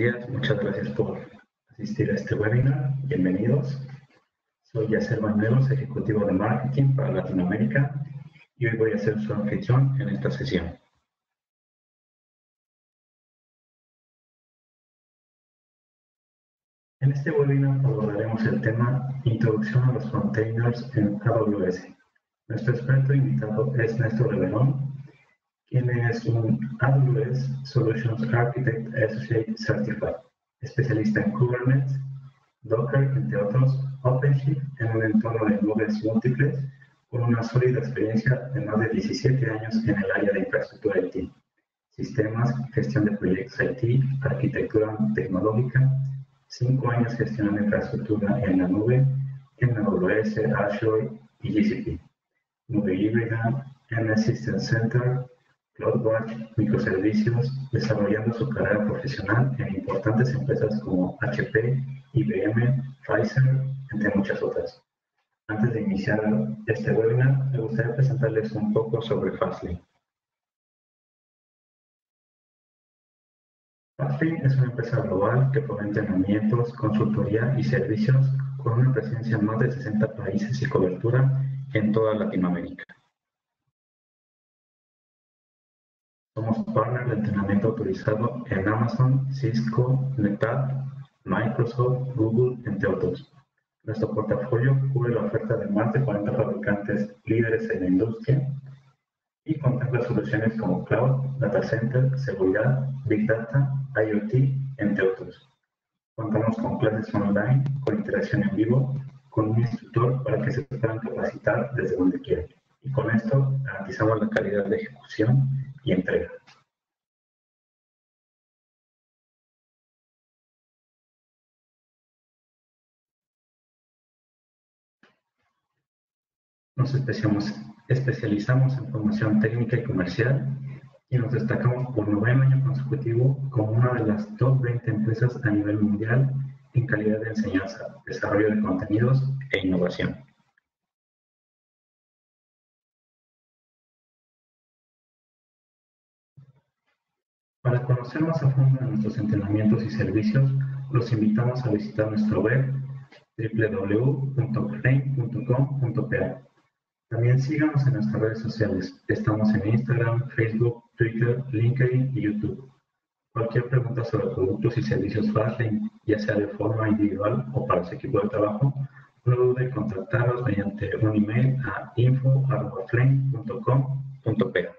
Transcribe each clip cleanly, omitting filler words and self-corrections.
días, muchas gracias por asistir a este webinar. Bienvenidos. Soy Yasser Bañuelos, ejecutivo de marketing para Latinoamérica, y hoy voy a ser su anfitrión en esta sesión. En este webinar abordaremos el tema Introducción a los containers en AWS. Nuestro experto invitado es Néstor Reverón, quien es un AWS Solutions Architect Associate Certified, especialista en Kubernetes, Docker, entre otros, OpenShift en un entorno de nubes múltiples, con una sólida experiencia de más de 17 años en el área de infraestructura IT, sistemas, gestión de proyectos IT, arquitectura tecnológica, 5 años gestionando infraestructura en la nube, en AWS, Azure y GCP, nube híbrida, MS System Center, CloudWatch, microservicios, desarrollando su carrera profesional en importantes empresas como HP, IBM, Pfizer, entre muchas otras. Antes de iniciar este webinar, me gustaría presentarles un poco sobre Fastlane. Fastlane es una empresa global que provee entrenamientos, consultoría y servicios con una presencia en más de 60 países y cobertura en toda Latinoamérica. Somos partner de entrenamiento autorizado en Amazon, Cisco, NetApp, Microsoft, Google, entre otros. Nuestro portafolio cubre la oferta de más de 40 fabricantes líderes en la industria y contempla soluciones como Cloud, Data Center, Seguridad, Big Data, IoT, entre otros. Contamos con clases online, con interacción en vivo, con un instructor para que se puedan capacitar desde donde quieran. Y con esto garantizamos la calidad de ejecución y entrega. Nos especializamos en formación técnica y comercial y nos destacamos por 9º año consecutivo como una de las top 20 empresas a nivel mundial en calidad de enseñanza, desarrollo de contenidos e innovación. Para conocer más a fondo de nuestros entrenamientos y servicios, los invitamos a visitar nuestro web www.flame.com.pa. También síganos en nuestras redes sociales. Estamos en Instagram, Facebook, Twitter, LinkedIn y YouTube. Cualquier pregunta sobre productos y servicios Fastlane, ya sea de forma individual o para su equipo de trabajo, no dude en contactarnos mediante un email a info@flame.com.pa.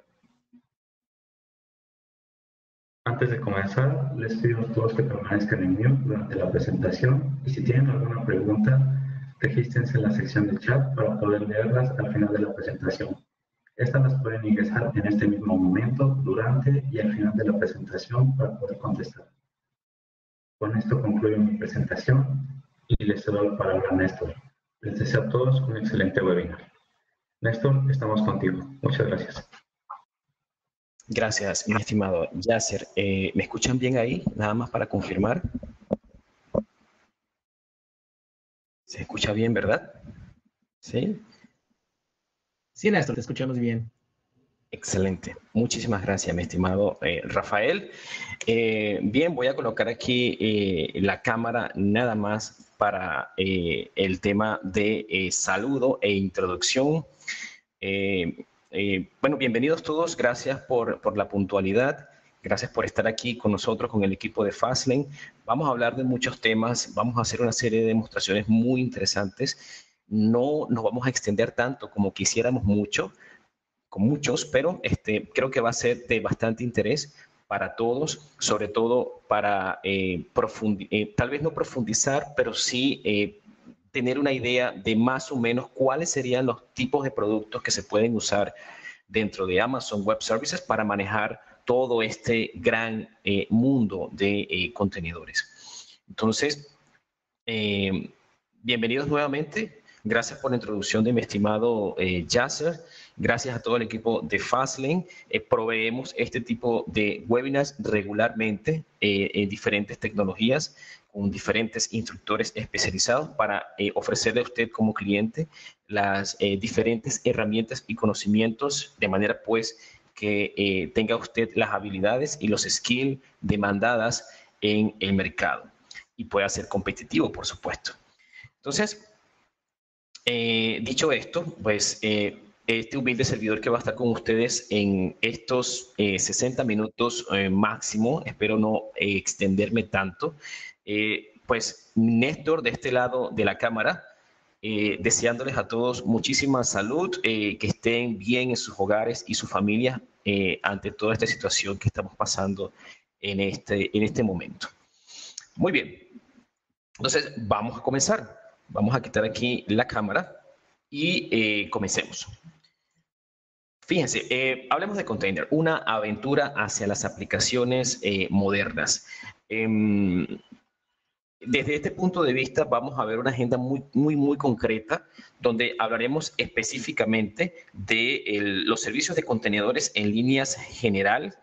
Antes de comenzar, les pido a todos que permanezcan en mute durante la presentación y si tienen alguna pregunta, regístrense en la sección de chat para poder leerlas al final de la presentación. Estas las pueden ingresar en este mismo momento, durante y al final de la presentación para poder contestar. Con esto concluyo mi presentación y les cedo la palabra a Néstor. Les deseo a todos un excelente webinar. Néstor, estamos contigo. Muchas gracias. Gracias, mi estimado Yasser. ¿Me escuchan bien ahí? Nada más para confirmar. ¿Se escucha bien, verdad? ¿Sí? Sí, Néstor, te escuchamos bien. Excelente. Muchísimas gracias, mi estimado Rafael. Bien, voy a colocar aquí la cámara nada más para el tema de saludo e introducción. Bueno, bienvenidos todos. Gracias por la puntualidad. Gracias por estar aquí con nosotros, con el equipo de Fastlane. Vamos a hablar de muchos temas. Vamos a hacer una serie de demostraciones muy interesantes. No nos vamos a extender tanto como quisiéramos con muchos, pero creo que va a ser de bastante interés para todos, sobre todo para tal vez no profundizar, pero sí tener una idea de más o menos cuáles serían los tipos de productos que se pueden usar dentro de Amazon Web Services para manejar todo este gran mundo de contenedores. Entonces, bienvenidos nuevamente. Gracias por la introducción de mi estimado Yasser. Gracias a todo el equipo de Fastlane. Proveemos este tipo de webinars regularmente en diferentes tecnologías, con diferentes instructores especializados para ofrecerle a usted como cliente las diferentes herramientas y conocimientos de manera pues que tenga usted las habilidades y los skills demandadas en el mercado y pueda ser competitivo, por supuesto. Entonces, dicho esto, pues este humilde servidor que va a estar con ustedes en estos 60 minutos máximo, espero no extenderme tanto, pues Néstor de este lado de la cámara, deseándoles a todos muchísima salud, que estén bien en sus hogares y sus familias ante toda esta situación que estamos pasando en este momento. Muy bien, entonces vamos a comenzar. Vamos a quitar aquí la cámara y comencemos. Fíjense, hablemos de Container, una aventura hacia las aplicaciones modernas. Desde este punto de vista vamos a ver una agenda muy concreta donde hablaremos específicamente de los servicios de contenedores en líneas general,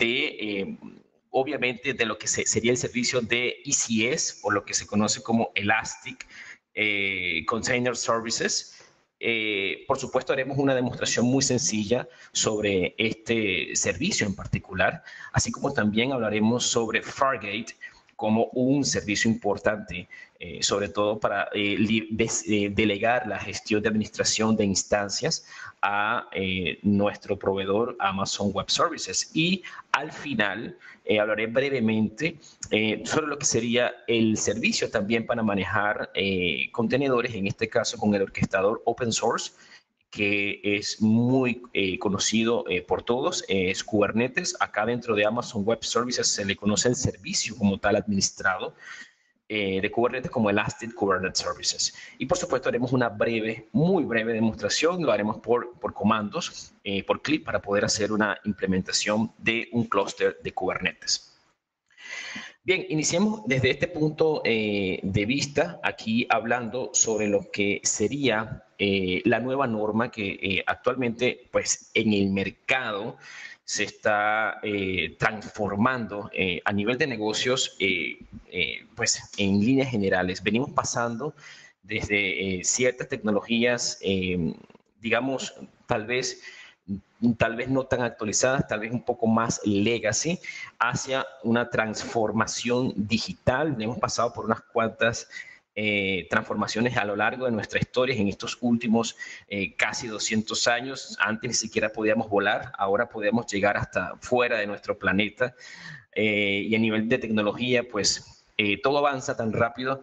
obviamente de lo que sería el servicio de ECS, o lo que se conoce como Elastic Container Services. Por supuesto, haremos una demostración muy sencilla sobre este servicio en particular, así como también hablaremos sobre Fargate como un servicio importante, sobre todo para delegar la gestión de administración de instancias a nuestro proveedor Amazon Web Services. Y al final hablaré brevemente sobre lo que sería el servicio también para manejar contenedores, en este caso con el orquestador open source, que es muy conocido por todos, es Kubernetes. Acá dentro de Amazon Web Services se le conoce el servicio como tal administrado de Kubernetes como Elastic Kubernetes Services. Y por supuesto haremos una muy breve demostración, lo haremos por comandos, por clic, para poder hacer una implementación de un clúster de Kubernetes. Bien, iniciemos desde este punto de vista, aquí hablando sobre lo que sería la nueva norma que actualmente, pues, en el mercado se está transformando a nivel de negocios, pues, en líneas generales. Venimos pasando desde ciertas tecnologías, digamos, tal vez no tan actualizadas, tal vez un poco más legacy, hacia una transformación digital. Hemos pasado por unas cuantas transformaciones a lo largo de nuestra historia en estos últimos casi 200 años. Antes ni siquiera podíamos volar, ahora podemos llegar hasta fuera de nuestro planeta. Y a nivel de tecnología, pues todo avanza tan rápido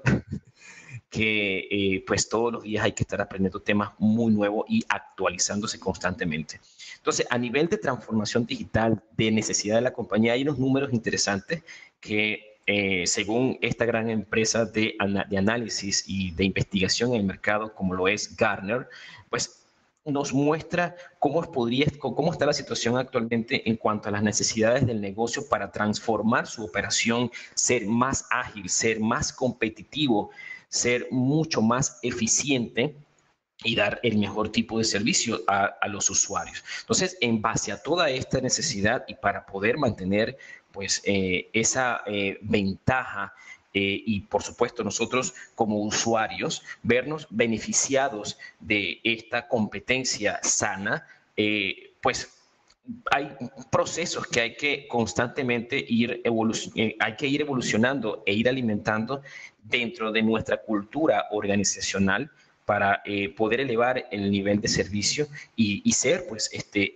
que pues todos los días hay que estar aprendiendo temas muy nuevos y actualizándose constantemente. Entonces, a nivel de transformación digital, de necesidad de la compañía, hay unos números interesantes que según esta gran empresa de análisis y de investigación en el mercado, como lo es Gartner, pues nos muestra cómo está la situación actualmente en cuanto a las necesidades del negocio para transformar su operación, ser más ágil, ser más competitivo, ser mucho más eficiente y dar el mejor tipo de servicio a los usuarios. Entonces, en base a toda esta necesidad y para poder mantener pues esa ventaja y por supuesto nosotros como usuarios vernos beneficiados de esta competencia sana, pues hay procesos que hay que constantemente ir evolucionando e ir alimentando dentro de nuestra cultura organizacional para poder elevar el nivel de servicio y ser pues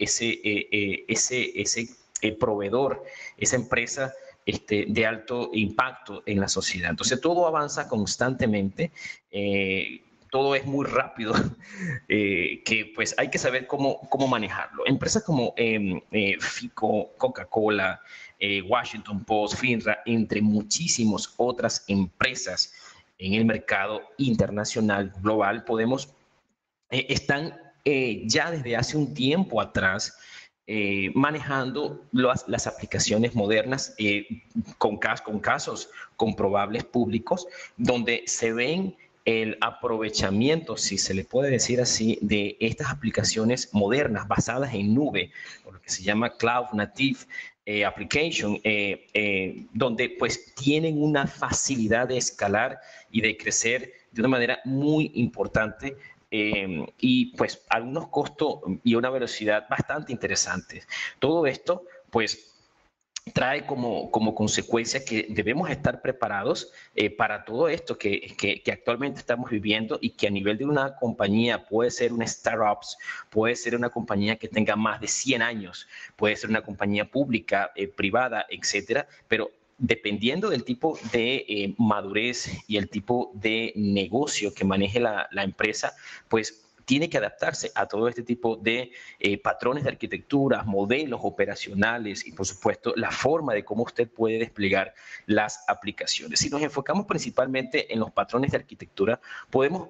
ese proveedor, esa empresa de alto impacto en la sociedad. Entonces todo avanza constantemente, todo es muy rápido, que pues hay que saber cómo manejarlo. Empresas como FICO, Coca-Cola, Washington Post, FINRA, entre muchísimas otras empresas en el mercado internacional, global, están ya desde hace un tiempo atrás manejando las aplicaciones modernas con casos comprobables públicos, donde se ven el aprovechamiento, si se le puede decir así, de estas aplicaciones modernas basadas en nube, o lo que se llama Cloud Native Application, donde pues tienen una facilidad de escalar y de crecer de una manera muy importante, y pues a unos costos y una velocidad bastante interesantes. Todo esto pues trae como consecuencia que debemos estar preparados para todo esto que actualmente estamos viviendo y que a nivel de una compañía puede ser una startup, puede ser una compañía que tenga más de 100 años, puede ser una compañía pública, privada, etcétera, pero dependiendo del tipo de madurez y el tipo de negocio que maneje la empresa, pues tiene que adaptarse a todo este tipo de patrones de arquitectura, modelos operacionales y, por supuesto, la forma de cómo usted puede desplegar las aplicaciones. Si nos enfocamos principalmente en los patrones de arquitectura, podemos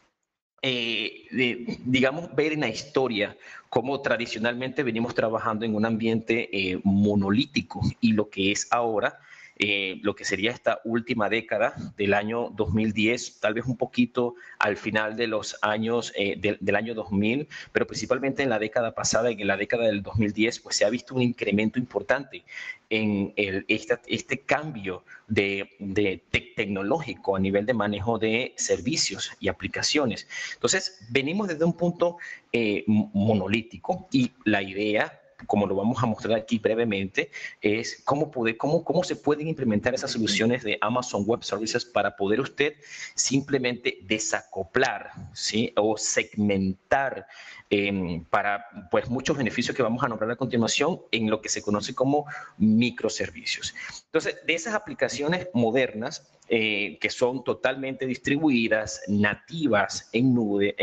digamos, ver en la historia cómo tradicionalmente venimos trabajando en un ambiente monolítico y lo que es ahora, lo que sería esta última década del año 2010, tal vez un poquito al final de los años del año 2000, pero principalmente en la década pasada, en la década del 2010, pues se ha visto un incremento importante en este cambio tecnológico a nivel de manejo de servicios y aplicaciones. Entonces, venimos desde un punto monolítico y la idea, como lo vamos a mostrar aquí brevemente, es cómo se pueden implementar esas soluciones de Amazon Web Services para poder usted simplemente desacoplar, ¿sí? O segmentar para pues, muchos beneficios que vamos a nombrar a continuación en lo que se conoce como microservicios. Entonces, de esas aplicaciones modernas que son totalmente distribuidas, nativas en nube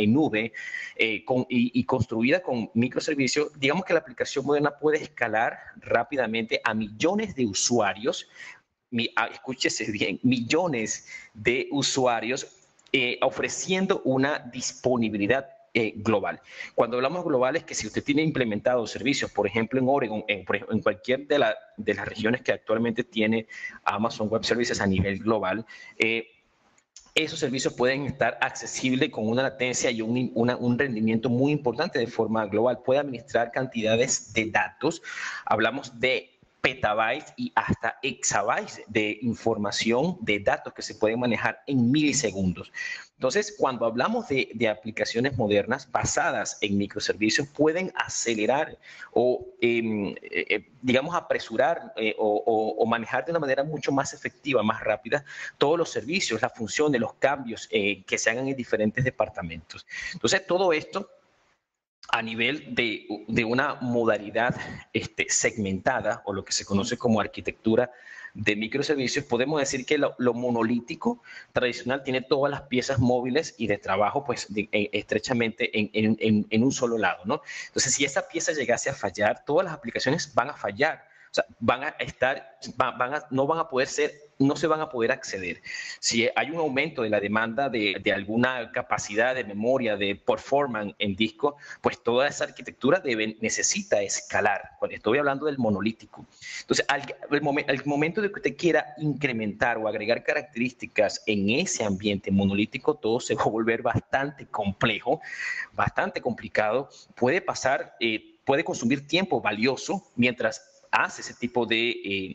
y construida con microservicios, digamos que la aplicación moderna puede escalar rápidamente a millones de usuarios, escúchese bien, millones de usuarios ofreciendo una disponibilidad global. Cuando hablamos global es que si usted tiene implementados servicios, por ejemplo en Oregon, en cualquier de las regiones que actualmente tiene Amazon Web Services a nivel global, esos servicios pueden estar accesibles con una latencia y un rendimiento muy importante de forma global. Puede administrar cantidades de datos. Hablamos de petabytes y hasta exabytes de información, de datos que se pueden manejar en milisegundos. Entonces, cuando hablamos de aplicaciones modernas basadas en microservicios, pueden acelerar o, digamos, apresurar o manejar de una manera mucho más efectiva, más rápida, todos los servicios, las funciones, los cambios que se hagan en diferentes departamentos. Entonces, todo esto a nivel de una modalidad segmentada o lo que se conoce como arquitectura de microservicios, podemos decir que lo monolítico tradicional tiene todas las piezas móviles y de trabajo pues estrechamente en un solo lado, ¿no? Entonces, si esa pieza llegase a fallar, todas las aplicaciones van a fallar. O sea, van a estar, no van a poder ser, no se van a poder acceder. Si hay un aumento de la demanda de alguna capacidad de memoria, de performance en disco, pues toda esa arquitectura necesita escalar. Cuando estoy hablando del monolítico. Entonces, al momento de que usted quiera incrementar o agregar características en ese ambiente monolítico, todo se va a volver bastante complejo, bastante complicado. Puede pasar, puede consumir tiempo valioso mientras hace ese tipo de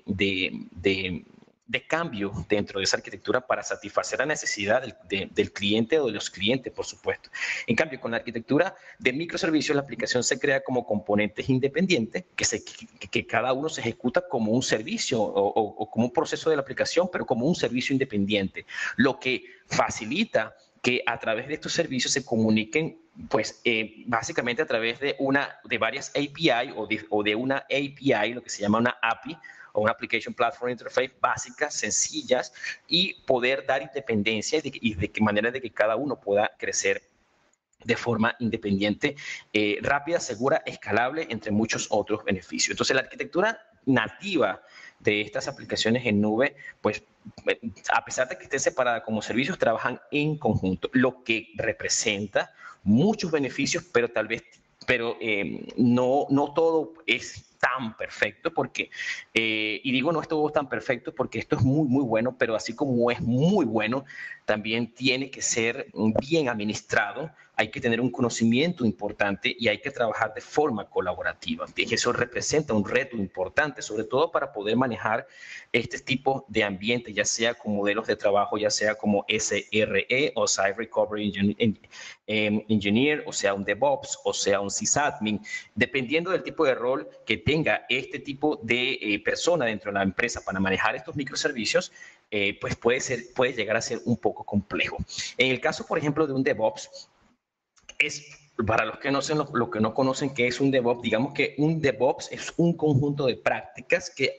cambio dentro de esa arquitectura para satisfacer la necesidad del cliente o de los clientes, por supuesto. En cambio, con la arquitectura de microservicios, la aplicación se crea como componentes independientes que cada uno se ejecuta como un servicio o como un proceso de la aplicación, pero como un servicio independiente, lo que facilita que a través de estos servicios se comuniquen, pues básicamente a través de varias API o de una API, lo que se llama una API o una Application Platform Interface básicas, sencillas y poder dar independencia y de qué manera de que cada uno pueda crecer de forma independiente, rápida, segura, escalable, entre muchos otros beneficios. Entonces, la arquitectura nativa de estas aplicaciones en nube, pues a pesar de que estén separadas como servicios, trabajan en conjunto, lo que representa muchos beneficios, pero no todo es tan perfecto porque, y digo no es todo tan perfecto porque esto es muy, muy bueno, pero así como es muy bueno, también tiene que ser bien administrado hay que tener un conocimiento importante y hay que trabajar de forma colaborativa. Y eso representa un reto importante, sobre todo para poder manejar este tipo de ambiente, ya sea con modelos de trabajo, ya sea como SRE o Site Recovery Engineer, o sea un DevOps, o sea un sysadmin, dependiendo del tipo de rol que tenga este tipo de persona dentro de la empresa para manejar estos microservicios, pues puede llegar a ser un poco complejo. En el caso, por ejemplo, de un DevOps, para los que no conocen qué es un DevOps, digamos que un DevOps es un conjunto de prácticas que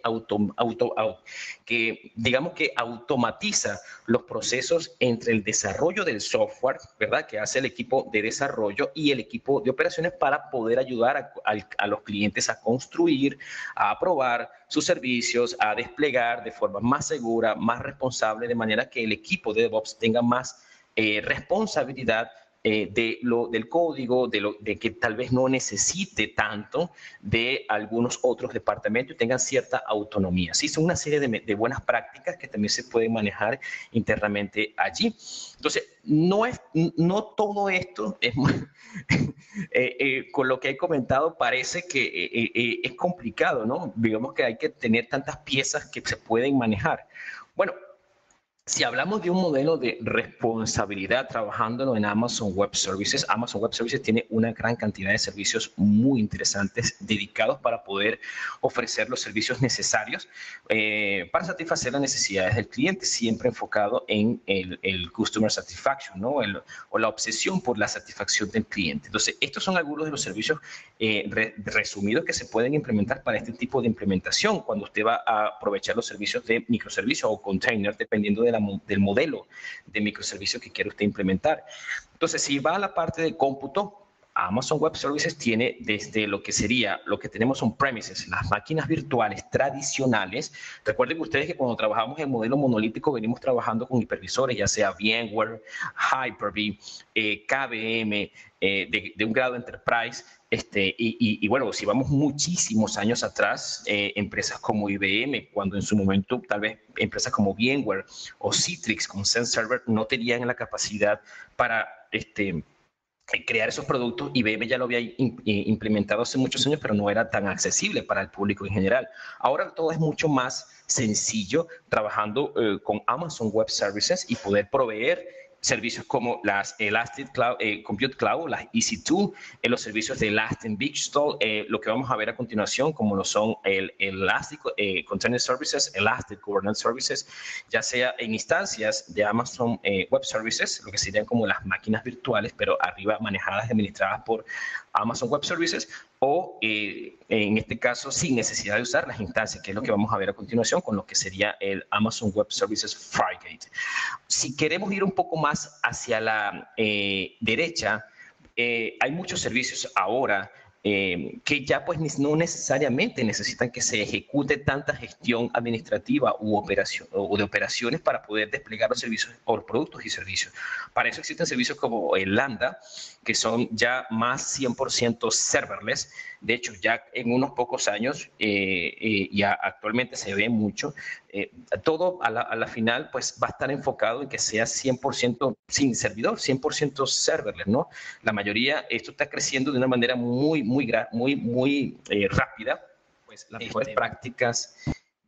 digamos que automatiza los procesos entre el desarrollo del software, ¿verdad?, que hace el equipo de desarrollo y el equipo de operaciones para poder ayudar a los clientes a construir, a aprobar sus servicios, a desplegar de forma más segura, más responsable, de manera que el equipo de DevOps tenga más responsabilidad del código, de que tal vez no necesite tanto de algunos otros departamentos y tengan cierta autonomía. Sí, son una serie de buenas prácticas que también se pueden manejar internamente allí. Entonces, no todo esto es con lo que he comentado parece que es complicado, ¿no? Digamos que hay que tener tantas piezas que se pueden manejar. Bueno, si hablamos de un modelo de responsabilidad trabajándolo en Amazon Web Services tiene una gran cantidad de servicios muy interesantes dedicados para poder ofrecer los servicios necesarios para satisfacer las necesidades del cliente, siempre enfocado en el Customer Satisfaction, ¿no? O la obsesión por la satisfacción del cliente. Entonces, estos son algunos de los servicios resumidos que se pueden implementar para este tipo de implementación cuando usted va a aprovechar los servicios de microservicios o container, dependiendo del modelo de microservicio que quiere usted implementar. Entonces, si va a la parte de cómputo, Amazon Web Services tiene desde lo que sería, lo que tenemos on-premises, las máquinas virtuales tradicionales. Recuerden ustedes que cuando trabajamos en modelo monolítico venimos trabajando con hipervisores, ya sea VMware, Hyper-V, KVM, de un grado Enterprise. Y bueno, si vamos muchísimos años atrás, empresas como IBM, cuando en su momento tal vez empresas como VMware o Citrix con Xen Server no tenían la capacidad para crear esos productos. IBM ya lo había implementado hace muchos años, pero no era tan accesible para el público en general. Ahora todo es mucho más sencillo trabajando con Amazon Web Services y poder proveer servicios como las Elastic Cloud, Compute Cloud, las EC2, los servicios de Elastic Beanstalk, lo que vamos a ver a continuación, como lo son el Elastic Container Services, Elastic Kubernetes Services, ya sea en instancias de Amazon Web Services, lo que serían como las máquinas virtuales, pero arriba manejadas y administradas por Amazon Web Services, o en este caso sin necesidad de usar las instancias, que es lo que vamos a ver a continuación con lo que sería el Amazon Web Services Fargate. Si queremos ir un poco más hacia la derecha, hay muchos servicios ahora que ya pues no necesariamente necesitan que se ejecute tanta gestión administrativa o de operaciones para poder desplegar los servicios o productos y servicios. Para eso existen servicios como el Lambda, que son ya más 100% serverless. De hecho, ya en unos pocos años, ya actualmente se ve mucho, todo a la final pues va a estar enfocado en que sea 100% sin servidor, 100% serverless, ¿no? La mayoría, esto está creciendo de una manera muy rápida, pues las mejores prácticas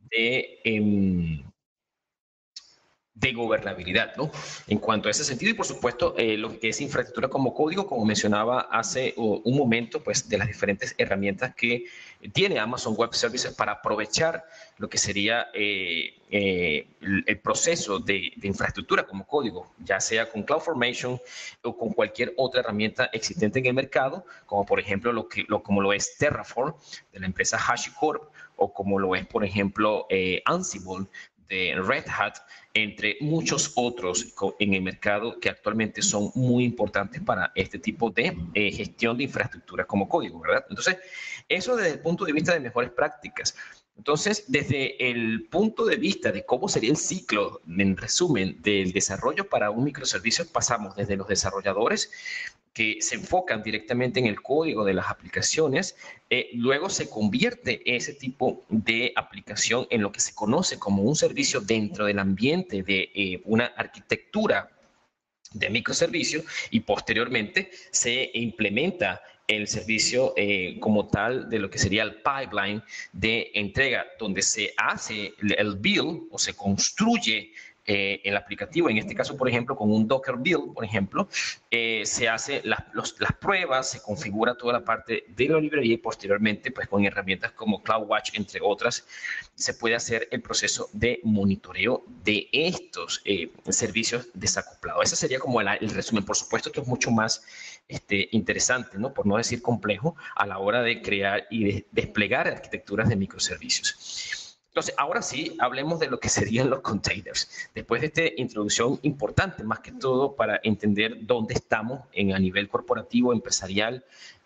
de gobernabilidad, ¿no? En cuanto a ese sentido, y por supuesto, lo que es infraestructura como código, como mencionaba hace un momento, pues de las diferentes herramientas que tiene Amazon Web Services para aprovechar lo que sería el proceso de infraestructura como código, ya sea con CloudFormation o con cualquier otra herramienta existente en el mercado, como por ejemplo como lo es Terraform de la empresa HashiCorp, o como lo es, por ejemplo, Ansible de Red Hat, entre muchos otros en el mercado que actualmente son muy importantes para este tipo de gestión de infraestructura como código, ¿verdad? Entonces, eso desde el punto de vista de mejores prácticas. Entonces, desde el punto de vista de cómo sería el ciclo, en resumen, del desarrollo para un microservicio, pasamos desde los desarrolladores que se enfocan directamente en el código de las aplicaciones, luego se convierte ese tipo de aplicación en lo que se conoce como un servicio dentro del ambiente de una arquitectura de microservicio y posteriormente se implementa el servicio como tal de lo que sería el pipeline de entrega, donde se hace el build o se construye el aplicativo, en este caso, por ejemplo, con un Docker build, por ejemplo, se hace las pruebas, se configura toda la parte de la librería y posteriormente, pues con herramientas como CloudWatch, entre otras, se puede hacer el proceso de monitoreo de estos servicios desacoplados. Ese sería como el resumen. Por supuesto, esto es mucho más interesante, ¿no? Por no decir complejo, a la hora de crear y de desplegar arquitecturas de microservicios. Entonces, ahora sí, hablemos de lo que serían los containers. Después de esta introducción importante, más que todo para entender dónde estamos a nivel corporativo, empresarial,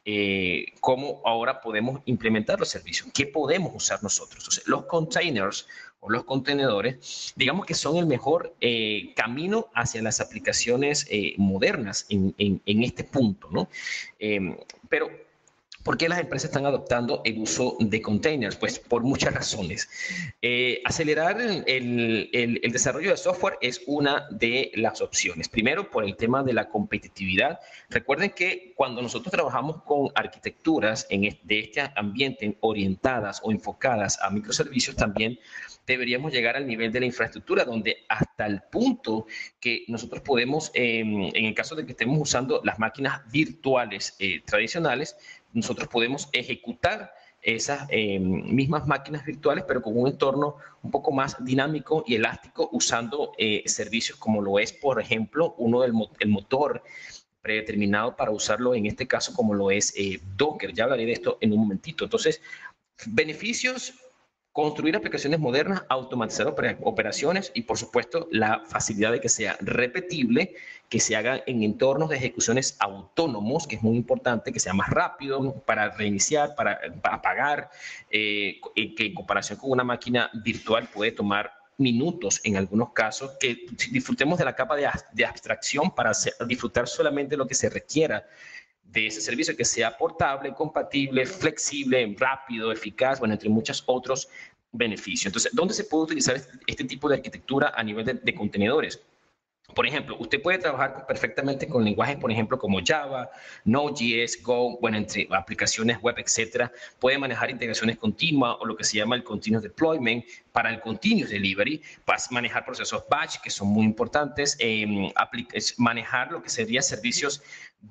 cómo ahora podemos implementar los servicios, qué podemos usar nosotros. Entonces, los containers o los contenedores, digamos que son el mejor camino hacia las aplicaciones modernas en este punto, ¿no? Pero ¿por qué las empresas están adoptando el uso de containers? Pues por muchas razones. Acelerar el desarrollo de software es una de las opciones. Primero, por el tema de la competitividad. Recuerden que cuando nosotros trabajamos con arquitecturas de este ambiente orientadas o enfocadas a microservicios, también deberíamos llegar al nivel de la infraestructura, donde hasta el punto que nosotros podemos, en el caso de que estemos usando las máquinas virtuales tradicionales, nosotros podemos ejecutar esas mismas máquinas virtuales, pero con un entorno un poco más dinámico y elástico, usando servicios como lo es, por ejemplo, el motor predeterminado para usarlo en este caso como lo es Docker. Ya hablaré de esto en un momentito. Entonces, beneficios: construir aplicaciones modernas, automatizar operaciones y, por supuesto, la facilidad de que sea repetible, que se haga en entornos de ejecuciones autónomos, que es muy importante, que sea más rápido para reiniciar, para apagar, que en comparación con una máquina virtual puede tomar minutos en algunos casos, que disfrutemos de la capa de abstracción para disfrutar solamente lo que se requiera de ese servicio, que sea portable, compatible, flexible, rápido, eficaz, bueno, entre muchos otros beneficios. Entonces, ¿dónde se puede utilizar este tipo de arquitectura a nivel de contenedores? Por ejemplo, usted puede trabajar perfectamente con lenguajes, por ejemplo, como Java, Node.js, Go, bueno, entre aplicaciones web, etcétera. Puede manejar integraciones continuas o lo que se llama el Continuous Deployment para el Continuous Delivery. Vas a manejar procesos batch, que son muy importantes. Manejar lo que serían servicios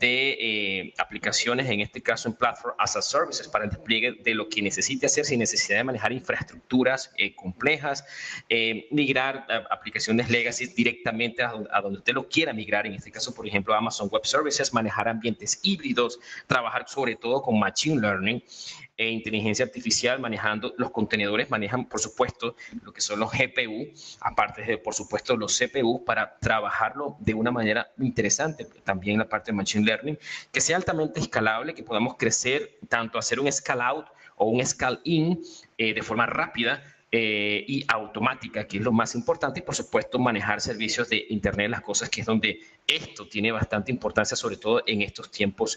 de aplicaciones, en este caso en Platform as a Services, para el despliegue de lo que necesite hacer sin necesidad de manejar infraestructuras complejas. Migrar aplicaciones legacy directamente a donde usted lo quiera migrar, en este caso, por ejemplo, Amazon Web Services, manejar ambientes híbridos, trabajar sobre todo con Machine Learning e inteligencia artificial, manejando los contenedores, manejan, por supuesto, lo que son los GPU, aparte de, por supuesto, los CPU, para trabajarlo de una manera interesante. También la parte de Machine Learning, que sea altamente escalable, que podamos crecer, tanto hacer un scale out o un scale in de forma rápida, y automática, que es lo más importante, y por supuesto manejar servicios de Internet de las cosas, que es donde esto tiene bastante importancia, sobre todo en estos tiempos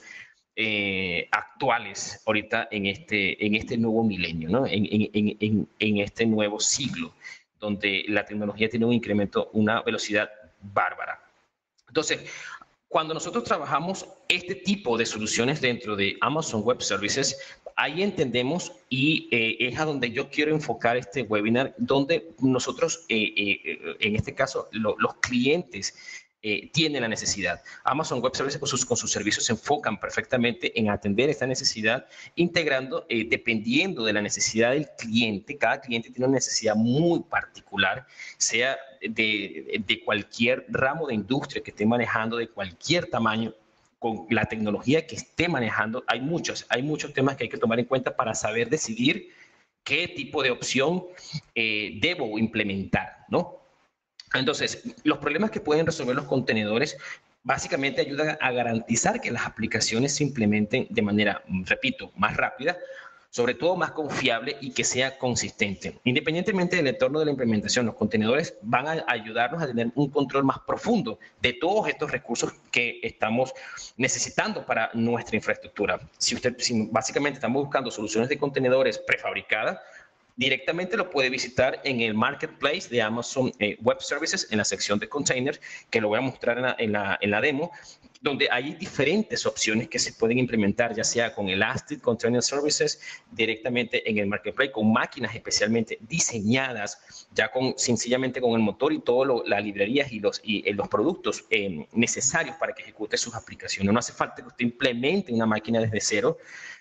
actuales, ahorita en este nuevo milenio, ¿no? en este nuevo siglo, donde la tecnología tiene un incremento, una velocidad bárbara. Entonces, cuando nosotros trabajamos este tipo de soluciones dentro de Amazon Web Services, ahí entendemos, y es a donde yo quiero enfocar este webinar, donde nosotros, en este caso, los clientes tienen la necesidad. Amazon Web Services con sus servicios se enfocan perfectamente en atender esta necesidad, integrando, dependiendo de la necesidad del cliente. Cada cliente tiene una necesidad muy particular, sea de cualquier ramo de industria que esté manejando, de cualquier tamaño, con la tecnología que esté manejando. Hay muchos temas que hay que tomar en cuenta para saber decidir qué tipo de opción debo implementar, ¿no? Entonces, los problemas que pueden resolver los contenedores básicamente ayudan a garantizar que las aplicaciones se implementen de manera, repito, más rápida, sobre todo más confiable y que sea consistente. Independientemente del entorno de la implementación, los contenedores van a ayudarnos a tener un control más profundo de todos estos recursos que estamos necesitando para nuestra infraestructura. Si básicamente estamos buscando soluciones de contenedores prefabricadas, directamente lo puede visitar en el Marketplace de Amazon Web Services, en la sección de containers, que lo voy a mostrar en la demo, donde hay diferentes opciones que se pueden implementar, ya sea con Elastic Container Services, directamente en el Marketplace, con máquinas especialmente diseñadas, ya sencillamente con el motor y todas las librerías y los productos necesarios para que ejecute sus aplicaciones. No hace falta que usted implemente una máquina desde cero,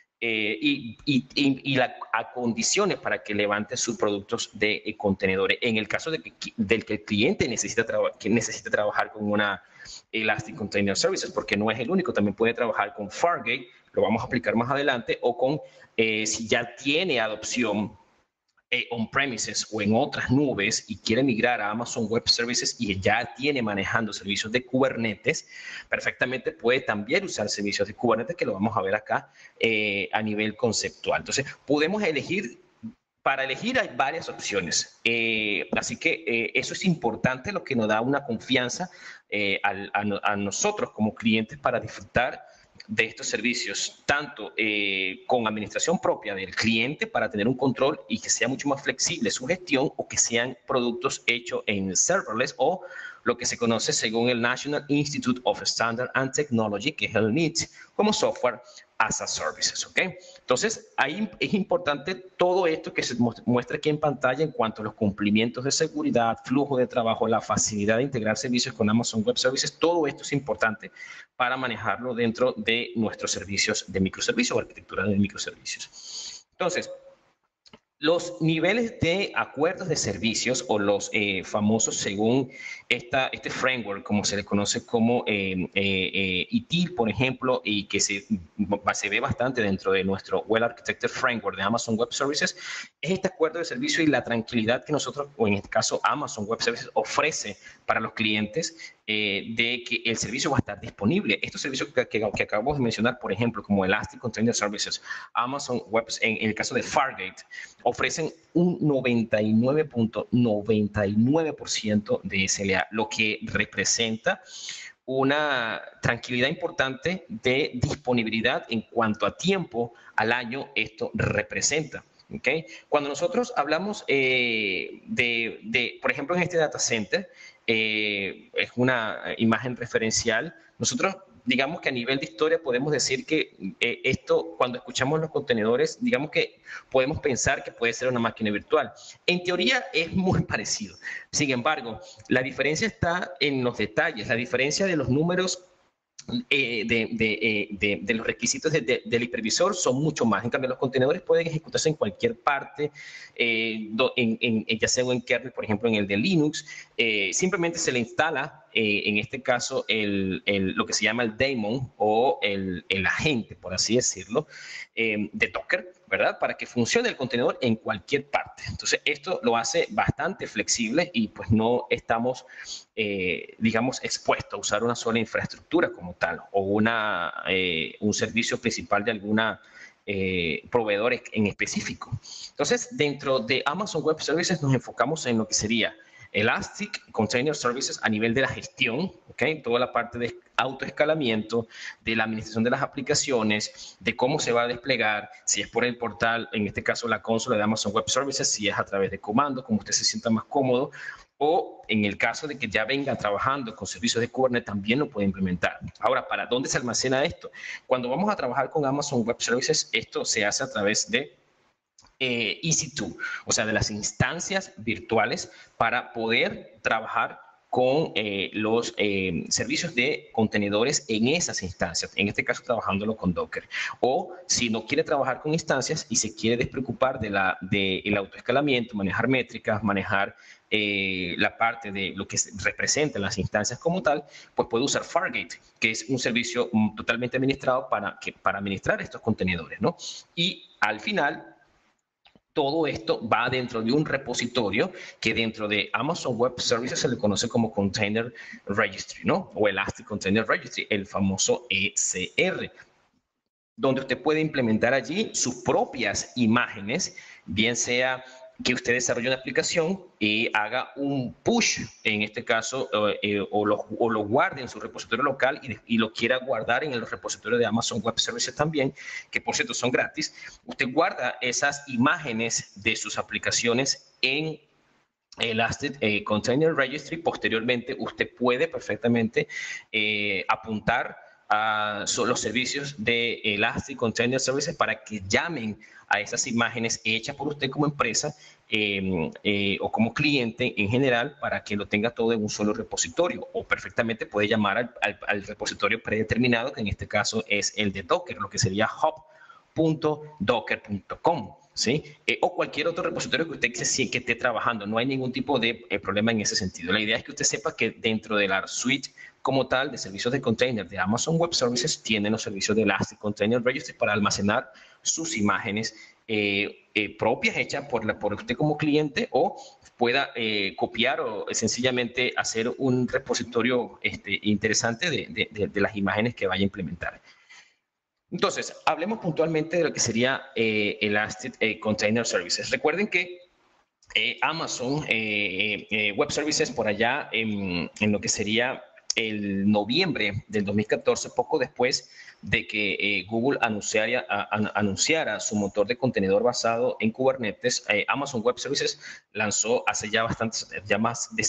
y las condiciones para que levante sus productos de contenedores. En el caso del que el cliente necesita trabajar con una Elastic Container Services, porque no es el único, también puede trabajar con Fargate, lo vamos a explicar más adelante, o con, si ya tiene adopción on-premises o en otras nubes y quiere migrar a Amazon Web Services y ya tiene manejando servicios de Kubernetes, perfectamente puede también usar servicios de Kubernetes, que lo vamos a ver acá a nivel conceptual. Entonces, podemos elegir. Para elegir hay varias opciones, así que eso es importante, lo que nos da una confianza a nosotros como clientes para disfrutar de estos servicios, tanto con administración propia del cliente para tener un control y que sea mucho más flexible su gestión, o que sean productos hechos en serverless, o lo que se conoce según el National Institute of Standards and Technology, que es el NIST, como software as a services, ¿ok? Entonces, ahí es importante todo esto que se muestra aquí en pantalla en cuanto a los cumplimientos de seguridad, flujo de trabajo, la facilidad de integrar servicios con Amazon Web Services. Todo esto es importante para manejarlo dentro de nuestros servicios de microservicios o arquitectura de microservicios. Entonces, los niveles de acuerdos de servicios, o los famosos, según este framework, como se le conoce como ITIL, por ejemplo, y que se ve bastante dentro de nuestro Well Architected Framework de Amazon Web Services, es este acuerdo de servicio y la tranquilidad que nosotros, o en este caso Amazon Web Services, ofrece para los clientes de que el servicio va a estar disponible. Estos servicios que acabamos de mencionar, por ejemplo, como Elastic Container Services, Amazon Web, en el caso de Fargate, ofrecen un 99.99% de SLA, lo que representa una tranquilidad importante de disponibilidad en cuanto a tiempo al año esto representa. ¿Okay? Cuando nosotros hablamos por ejemplo, en este data center, es una imagen referencial, nosotros digamos que a nivel de historia podemos decir que esto, cuando escuchamos los contenedores, digamos que podemos pensar que puede ser una máquina virtual. En teoría es muy parecido. Sin embargo, la diferencia está en los detalles, la diferencia de los números de los requisitos del hipervisor son mucho más. En cambio, los contenedores pueden ejecutarse en cualquier parte, ya sea en kernel, por ejemplo, en el de Linux. Simplemente se le instala, en este caso, lo que se llama el daemon, o el agente, por así decirlo, de Docker, ¿verdad? Para que funcione el contenedor en cualquier parte. Entonces, esto lo hace bastante flexible y pues no estamos, digamos, expuestos a usar una sola infraestructura como tal, o un servicio principal de alguna proveedor en específico. Entonces, dentro de Amazon Web Services nos enfocamos en lo que sería Elastic Container Services a nivel de la gestión, ¿okay? Toda la parte de autoescalamiento, de la administración de las aplicaciones, de cómo se va a desplegar, si es por el portal, en este caso la consola de Amazon Web Services, si es a través de comandos, como usted se sienta más cómodo, o en el caso de que ya venga trabajando con servicios de Kubernetes, también lo puede implementar. Ahora, ¿para dónde se almacena esto? Cuando vamos a trabajar con Amazon Web Services, esto se hace a través de EC2, o sea, de las instancias virtuales, para poder trabajar con los servicios de contenedores en esas instancias, en este caso trabajándolo con Docker. O si no quiere trabajar con instancias y se quiere despreocupar del autoescalamiento, manejar métricas, manejar la parte de lo que representan las instancias como tal, pues puede usar Fargate, que es un servicio totalmente administrado para administrar estos contenedores, ¿no? Y al final, todo esto va dentro de un repositorio que dentro de Amazon Web Services se le conoce como Container Registry, ¿no? O Elastic Container Registry, el famoso ECR, donde usted puede implementar allí sus propias imágenes, bien sea que usted desarrolle una aplicación y haga un push, en este caso, o lo guarde en su repositorio local y lo quiera guardar en el repositorio de Amazon Web Services también, que por cierto son gratis. Usted guarda esas imágenes de sus aplicaciones en Elastic Container Registry. Posteriormente, usted puede perfectamente apuntar a los servicios de Elastic Container Services para que llamen a esas imágenes hechas por usted como empresa o como cliente en general, para que lo tenga todo en un solo repositorio, o perfectamente puede llamar al repositorio predeterminado, que en este caso es el de Docker, lo que sería hub.docker.com. ¿Sí? O cualquier otro repositorio que usted que esté trabajando. No hay ningún tipo de problema en ese sentido. La idea es que usted sepa que dentro de la suite como tal de servicios de container de Amazon Web Services tienen los servicios de Elastic Container Registry para almacenar sus imágenes propias hechas por usted como cliente, o pueda copiar o sencillamente hacer un repositorio interesante de las imágenes que vaya a implementar. Entonces, hablemos puntualmente de lo que sería Elastic Container Services. Recuerden que Amazon Web Services, por allá en lo que sería el noviembre del 2014, poco después de que Google anunciara su motor de contenedor basado en Kubernetes, Amazon Web Services lanzó hace ya más de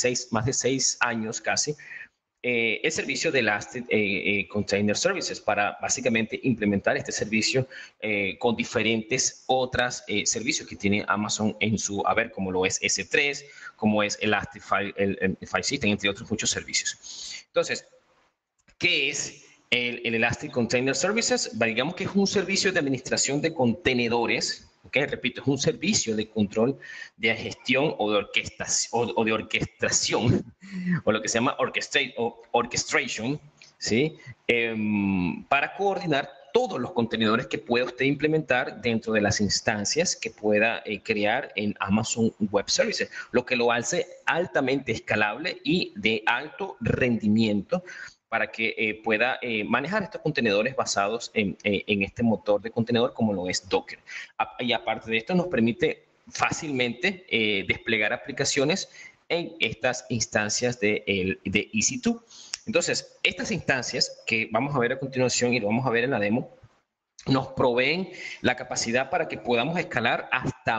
6 años casi, el servicio de Elastic Container Services, para básicamente implementar este servicio con diferentes otros servicios que tiene Amazon en su haber, como lo es S3, como es Elastic File System, entre otros muchos servicios. Entonces, ¿qué es el Elastic Container Services? Digamos que es un servicio de administración de contenedores. Okay, repito, es un servicio de control de gestión o de orquestación, o lo que se llama orchestration, ¿sí? Para coordinar todos los contenedores que pueda usted implementar dentro de las instancias que pueda crear en Amazon Web Services, lo que lo hace altamente escalable y de alto rendimiento, para que pueda manejar estos contenedores basados en este motor de contenedor como lo es Docker. Y aparte de esto, nos permite fácilmente desplegar aplicaciones en estas instancias de EC2. Entonces, estas instancias que vamos a ver a continuación y lo vamos a ver en la demo, nos proveen la capacidad para que podamos escalar hasta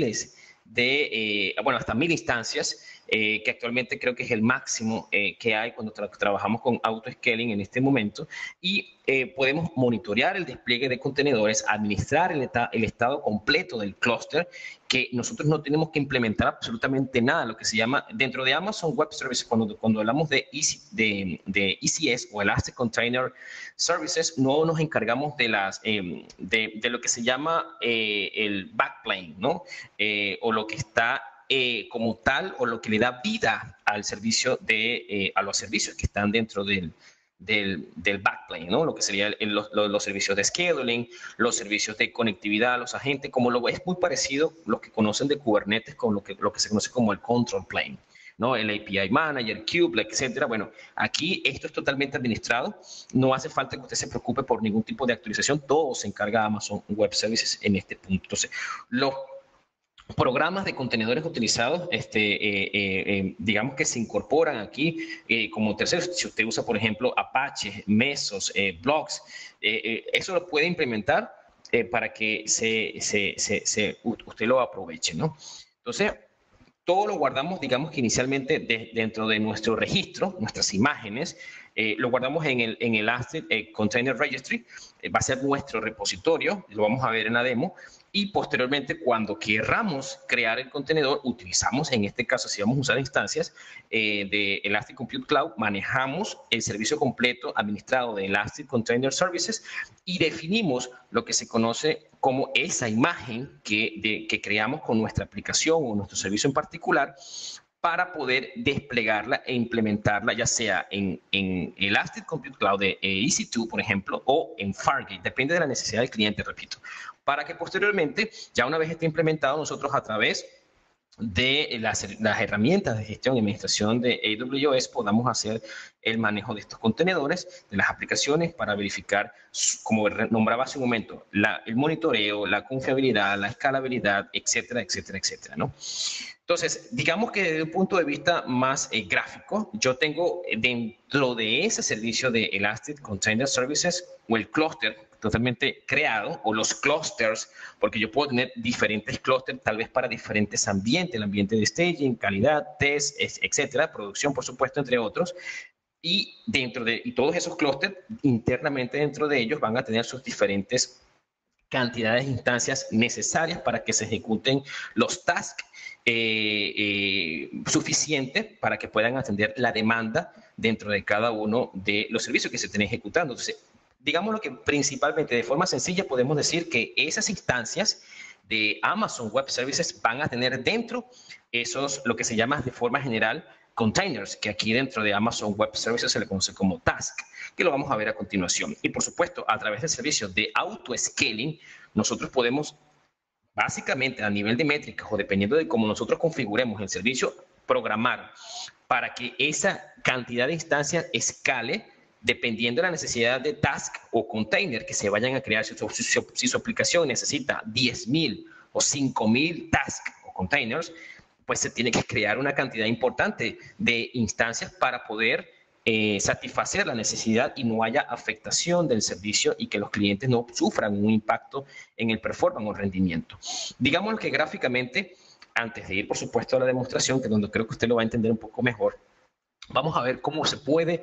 hasta 1000 instancias, que actualmente creo que es el máximo que hay cuando trabajamos con auto-scaling en este momento, y podemos monitorear el despliegue de contenedores, administrar el estado completo del clúster, que nosotros no tenemos que implementar absolutamente nada, lo que se llama dentro de Amazon Web Services, cuando hablamos de ECS o Elastic Container Services, no nos encargamos de lo que se llama el backplane, ¿no? O lo que está como tal, o lo que le da vida al servicio a los servicios que están dentro del backplane, ¿no? Lo que serían los servicios de scheduling, los servicios de conectividad, los agentes, es muy parecido lo que conocen de Kubernetes con lo que se conoce como el control plane, ¿no? El API Manager, Kubelet, etcétera. Bueno, aquí esto es totalmente administrado. No hace falta que usted se preocupe por ningún tipo de actualización. Todo se encarga Amazon Web Services en este punto. Entonces, los programas de contenedores utilizados, digamos que se incorporan aquí como terceros. Si usted usa, por ejemplo, Apache, Mesos, Blocks, eso lo puede implementar para que usted lo aproveche, ¿no? Entonces, todo lo guardamos, digamos que inicialmente dentro de nuestro registro, nuestras imágenes, lo guardamos en el Elastic Container Registry, va a ser nuestro repositorio, lo vamos a ver en la demo, y posteriormente, cuando querramos crear el contenedor, utilizamos, en este caso, si vamos a usar instancias de Elastic Compute Cloud, manejamos el servicio completo administrado de Elastic Container Services y definimos lo que se conoce como esa imagen que creamos con nuestra aplicación o nuestro servicio en particular, para poder desplegarla e implementarla, ya sea en Elastic Compute Cloud de EC2, por ejemplo, o en Fargate. Depende de la necesidad del cliente, repito. Para que posteriormente, ya una vez esté implementado, nosotros a través de las herramientas de gestión y administración de AWS podamos hacer el manejo de estos contenedores, de las aplicaciones, para verificar, como nombraba hace un momento, el monitoreo, la confiabilidad, la escalabilidad, etcétera, etcétera, etcétera, ¿no? Entonces, digamos que desde un punto de vista más gráfico, yo tengo dentro de ese servicio de Elastic Container Services o el clúster totalmente creado, o los clusters, porque yo puedo tener diferentes clusters tal vez para diferentes ambientes, el ambiente de staging, calidad, test, etcétera, producción, por supuesto, entre otros. Y todos esos clusters, internamente dentro de ellos, van a tener sus diferentes cantidades de instancias necesarias para que se ejecuten los tasks suficientes para que puedan atender la demanda dentro de cada uno de los servicios que se estén ejecutando. Entonces, digamos lo que principalmente, de forma sencilla, podemos decir que esas instancias de Amazon Web Services van a tener dentro esos, lo que se llama de forma general, containers, que aquí dentro de Amazon Web Services se le conoce como task, que lo vamos a ver a continuación. Y por supuesto, a través del servicio de auto-scaling, nosotros podemos, básicamente a nivel de métricas o dependiendo de cómo nosotros configuremos el servicio, programar para que esa cantidad de instancias escale dependiendo de la necesidad de task o container que se vayan a crear. Si su aplicación necesita 10,000 o 5,000 tasks o containers, pues se tiene que crear una cantidad importante de instancias para poder satisfacer la necesidad y no haya afectación del servicio y que los clientes no sufran un impacto en el performance o rendimiento. Digamos que gráficamente, antes de ir por supuesto a la demostración, que es donde creo que usted lo va a entender un poco mejor, vamos a ver cómo se puede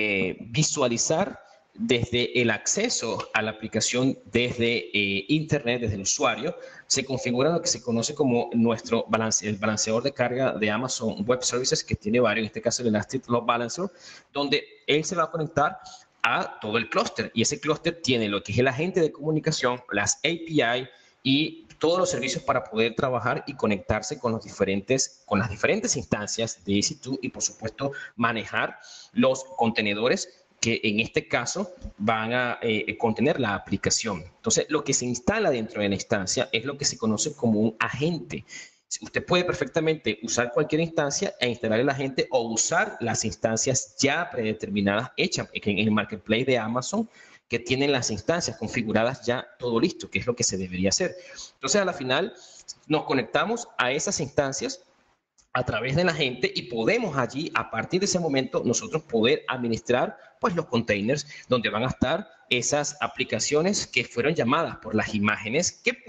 visualizar desde el acceso a la aplicación desde Internet, desde el usuario. Se configura lo que se conoce como el balanceador de carga de Amazon Web Services, que tiene varios, en este caso el Elastic Load Balancer, donde él se va a conectar a todo el clúster. Y ese clúster tiene lo que es el agente de comunicación, las API y todos los servicios para poder trabajar y conectarse con las diferentes instancias de EC2 y, por supuesto, manejar los contenedores que en este caso van a contener la aplicación. Entonces, lo que se instala dentro de la instancia es lo que se conoce como un agente. Usted puede perfectamente usar cualquier instancia e instalar el agente o usar las instancias ya predeterminadas hechas en el marketplace de Amazon, que tienen las instancias configuradas ya todo listo, que es lo que se debería hacer. Entonces, a la final, nos conectamos a esas instancias a través de la gente y podemos allí, a partir de ese momento, nosotros poder administrar pues los containers donde van a estar esas aplicaciones que fueron llamadas por las imágenes que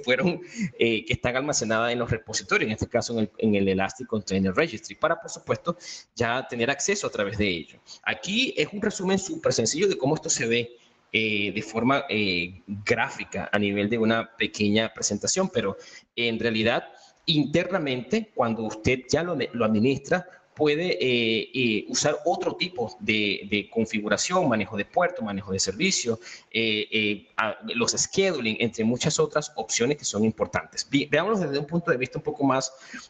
están almacenadas en los repositorios, en este caso en el Elastic Container Registry, para por supuesto ya tener acceso a través de ello. Aquí es un resumen súper sencillo de cómo esto se ve de forma gráfica a nivel de una pequeña presentación, pero en realidad internamente, cuando usted ya lo administra, puede usar otro tipo de configuración, manejo de puerto, manejo de servicio, los scheduling, entre muchas otras opciones que son importantes. Veámoslo desde un punto de vista un poco más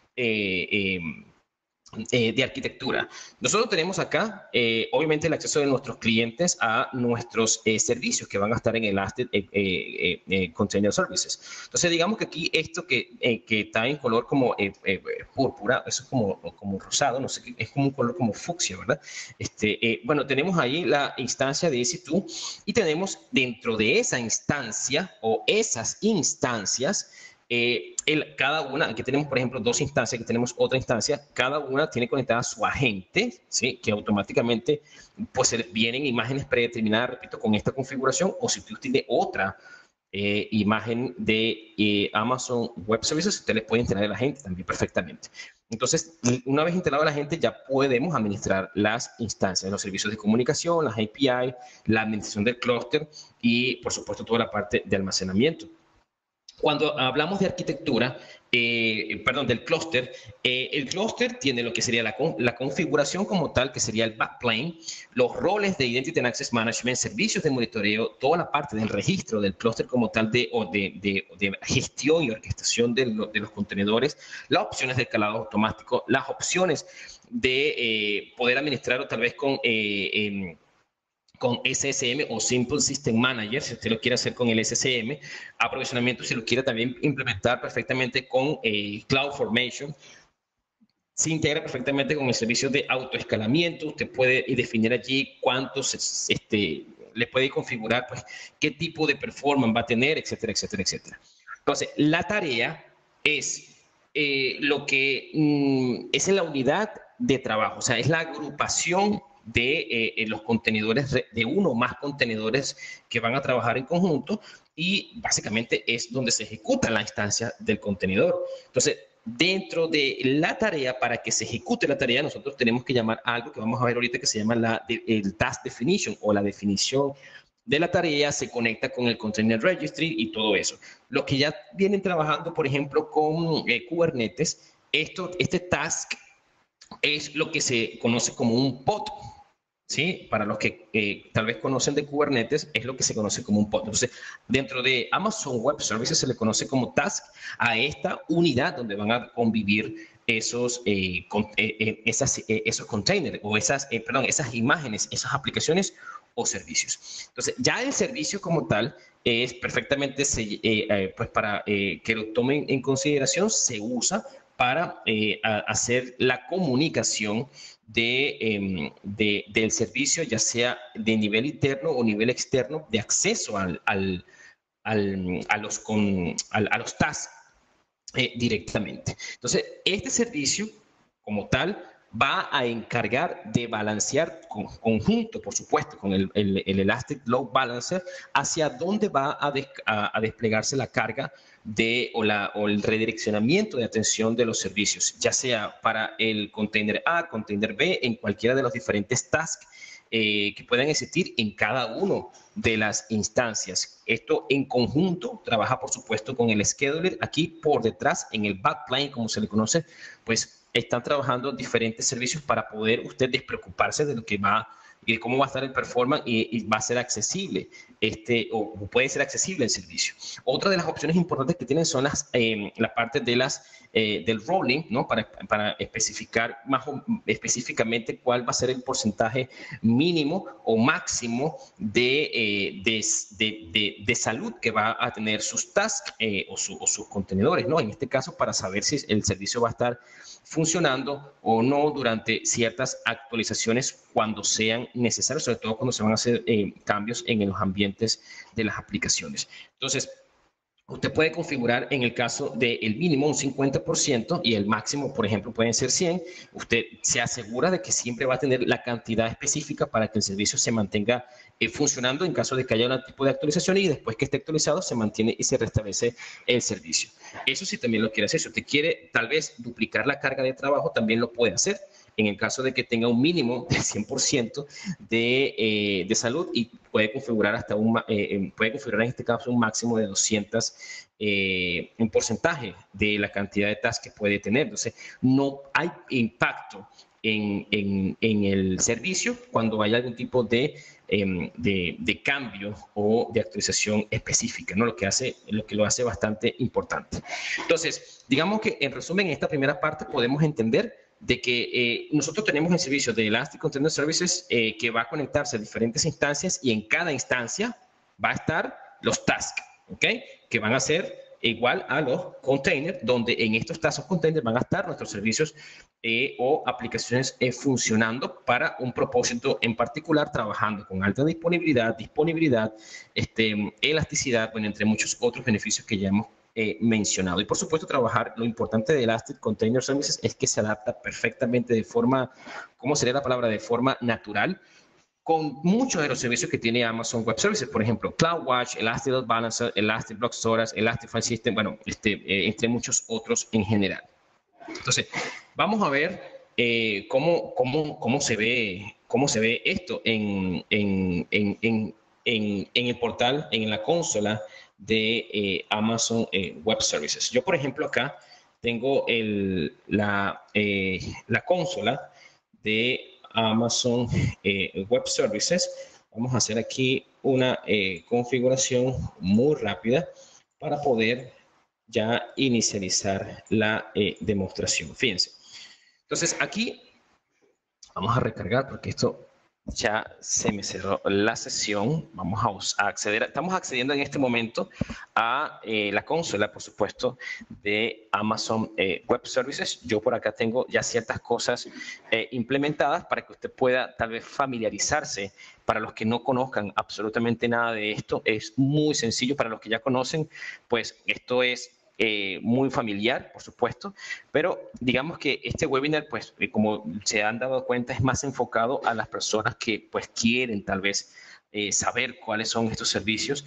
de arquitectura. Nosotros tenemos acá, obviamente, el acceso de nuestros clientes a nuestros servicios que van a estar en Elastic Container Services. Entonces, digamos que aquí esto que está en color como púrpura, eso es como rosado, no sé, es como un color como fucsia, ¿verdad? Bueno, tenemos ahí la instancia de EC2 y tenemos dentro de esa instancia o esas instancias, cada una, aquí tenemos por ejemplo 2 instancias, aquí tenemos otra instancia, cada una tiene conectada a su agente, ¿sí? Que automáticamente pues vienen imágenes predeterminadas, repito, con esta configuración, o si usted tiene otra imagen de Amazon Web Services, usted le puede instalar el agente también perfectamente. Entonces, una vez instalado el agente, ya podemos administrar las instancias, los servicios de comunicación, las API, la administración del clúster y por supuesto toda la parte de almacenamiento. Cuando hablamos de arquitectura, del clúster, el clúster tiene lo que sería la configuración como tal, que sería el backplane, los roles de Identity and Access Management, servicios de monitoreo, toda la parte del registro del clúster como tal de gestión y orquestación de los contenedores, las opciones de escalado automático, las opciones de poder administrar tal vez con con SSM o Simple System Manager, si usted lo quiere hacer con el SSM, aprovisionamiento si lo quiere también implementar perfectamente con CloudFormation, se integra perfectamente con el servicio de autoescalamiento. Usted puede definir allí cuántos, le puede configurar pues, qué tipo de performance va a tener, etcétera, etcétera, etcétera. Entonces, la tarea es lo que es en la unidad de trabajo, o sea, es la agrupación de los contenedores, de uno o más contenedores que van a trabajar en conjunto, y básicamente es donde se ejecuta la instancia del contenedor. Entonces, dentro de la tarea, para que se ejecute la tarea, nosotros tenemos que llamar algo que vamos a ver ahorita que se llama el task definition o la definición de la tarea. Se conecta con el container registry y todo eso. Los que ya vienen trabajando, por ejemplo, con Kubernetes, este task es lo que se conoce como un pod. ¿Sí? Para los que tal vez conocen de Kubernetes, es lo que se conoce como un pod. Entonces, dentro de Amazon Web Services se le conoce como task a esta unidad donde van a convivir esos containers o esas imágenes, esas aplicaciones o servicios. Entonces, ya el servicio como tal es perfectamente, pues para que lo tomen en consideración, se usa para hacer la comunicación del servicio, ya sea de nivel interno o nivel externo, de acceso a los tasks directamente. Entonces, este servicio como tal va a encargar de balancear conjunto, por supuesto, con el Elastic Load Balancer, hacia dónde va a desplegarse la carga o el redireccionamiento de atención de los servicios, ya sea para el container A, container B, en cualquiera de los diferentes tasks que puedan existir en cada uno de las instancias. Esto en conjunto trabaja, por supuesto, con el scheduler. Aquí por detrás, en el backplane, como se le conoce, pues están trabajando diferentes servicios para poder usted despreocuparse de lo que va y de cómo va a estar el performance y va a ser accesible o puede ser accesible el servicio. Otra de las opciones importantes que tienen son la parte de del rolling, ¿no? Para especificar específicamente cuál va a ser el porcentaje mínimo o máximo de salud que va a tener sus tasks o sus contenedores, ¿no? En este caso, para saber si el servicio va a estar funcionando o no durante ciertas actualizaciones cuando sean necesarios, sobre todo cuando se van a hacer cambios en los ambientes de las aplicaciones. Entonces, usted puede configurar en el caso del mínimo un 50% y el máximo, por ejemplo, pueden ser 100. Usted se asegura de que siempre va a tener la cantidad específica para que el servicio se mantenga funcionando en caso de que haya un tipo de actualización, y después que esté actualizado se mantiene y se restablece el servicio. Eso sí también lo quiere hacer. Si usted quiere tal vez duplicar la carga de trabajo, también lo puede hacer en el caso de que tenga un mínimo del 100% de salud, y puede configurar puede configurar en este caso un máximo de 200 un porcentaje de la cantidad de tasks que puede tener. Entonces, no hay impacto en el servicio cuando hay algún tipo de cambio o de actualización específica, ¿no? Lo que lo hace bastante importante. Entonces, digamos que en resumen, en esta primera parte podemos entender de que nosotros tenemos el servicio de Elastic Container Services que va a conectarse a diferentes instancias, y en cada instancia va a estar los tasks, ¿ok? Que van a ser igual a los containers, donde en estos tasks containers van a estar nuestros servicios o aplicaciones funcionando para un propósito en particular, trabajando con alta disponibilidad, elasticidad, bueno, entre muchos otros beneficios que ya hemos mencionado. Y por supuesto, trabajar, lo importante de Elastic Container Services es que se adapta perfectamente de forma, ¿cómo sería la palabra? De forma natural, con muchos de los servicios que tiene Amazon Web Services, por ejemplo, CloudWatch, Elastic Load Balancer, Elastic Block Storage, Elastic File System, bueno, entre muchos otros en general. Entonces, vamos a ver cómo se ve esto en el portal, en la consola de Amazon Web Services. Yo, por ejemplo, acá tengo la consola de Amazon Web Services. Vamos a hacer aquí una configuración muy rápida para poder ya inicializar la demostración. Fíjense. Entonces, aquí vamos a recargar porque esto Ya se me cerró la sesión. Vamos a acceder. Estamos accediendo en este momento a la consola, por supuesto, de Amazon Web Services. Yo por acá tengo ya ciertas cosas implementadas para que usted pueda tal vez familiarizarse. Para los que no conozcan absolutamente nada de esto, es muy sencillo. Para los que ya conocen, pues esto es muy familiar, por supuesto, pero digamos que este webinar, pues como se han dado cuenta, es más enfocado a las personas que pues quieren tal vez saber cuáles son estos servicios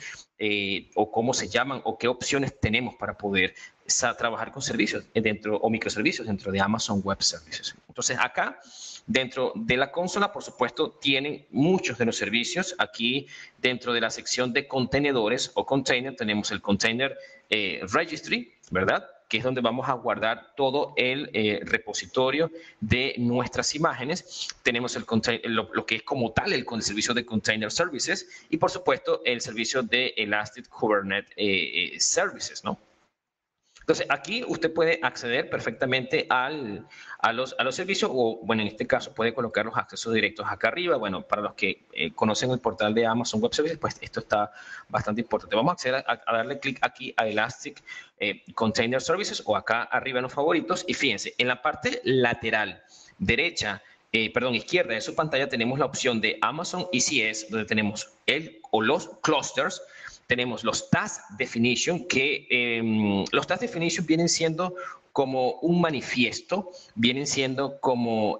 o cómo se llaman o qué opciones tenemos para poder trabajar con servicios dentro o microservicios dentro de Amazon Web Services. Entonces acá dentro de la consola, por supuesto, tienen muchos de los servicios. Aquí dentro de la sección de contenedores o container tenemos el container registry, ¿verdad? Que es donde vamos a guardar todo el repositorio de nuestras imágenes. Tenemos lo que es como tal el servicio de Container Services y, por supuesto, el servicio de Elastic Kubernetes Services, ¿no? Entonces, aquí usted puede acceder perfectamente a los servicios o, bueno, en este caso puede colocar los accesos directos acá arriba. Bueno, para los que conocen el portal de Amazon Web Services, pues esto está bastante importante. Vamos a acceder a darle clic aquí a Elastic Container Services o acá arriba en los favoritos y fíjense, en la parte lateral derecha, izquierda de su pantalla tenemos la opción de Amazon ECS, donde tenemos los clusters. Tenemos los Task Definition, que los Task Definition vienen siendo como un manifiesto, vienen siendo como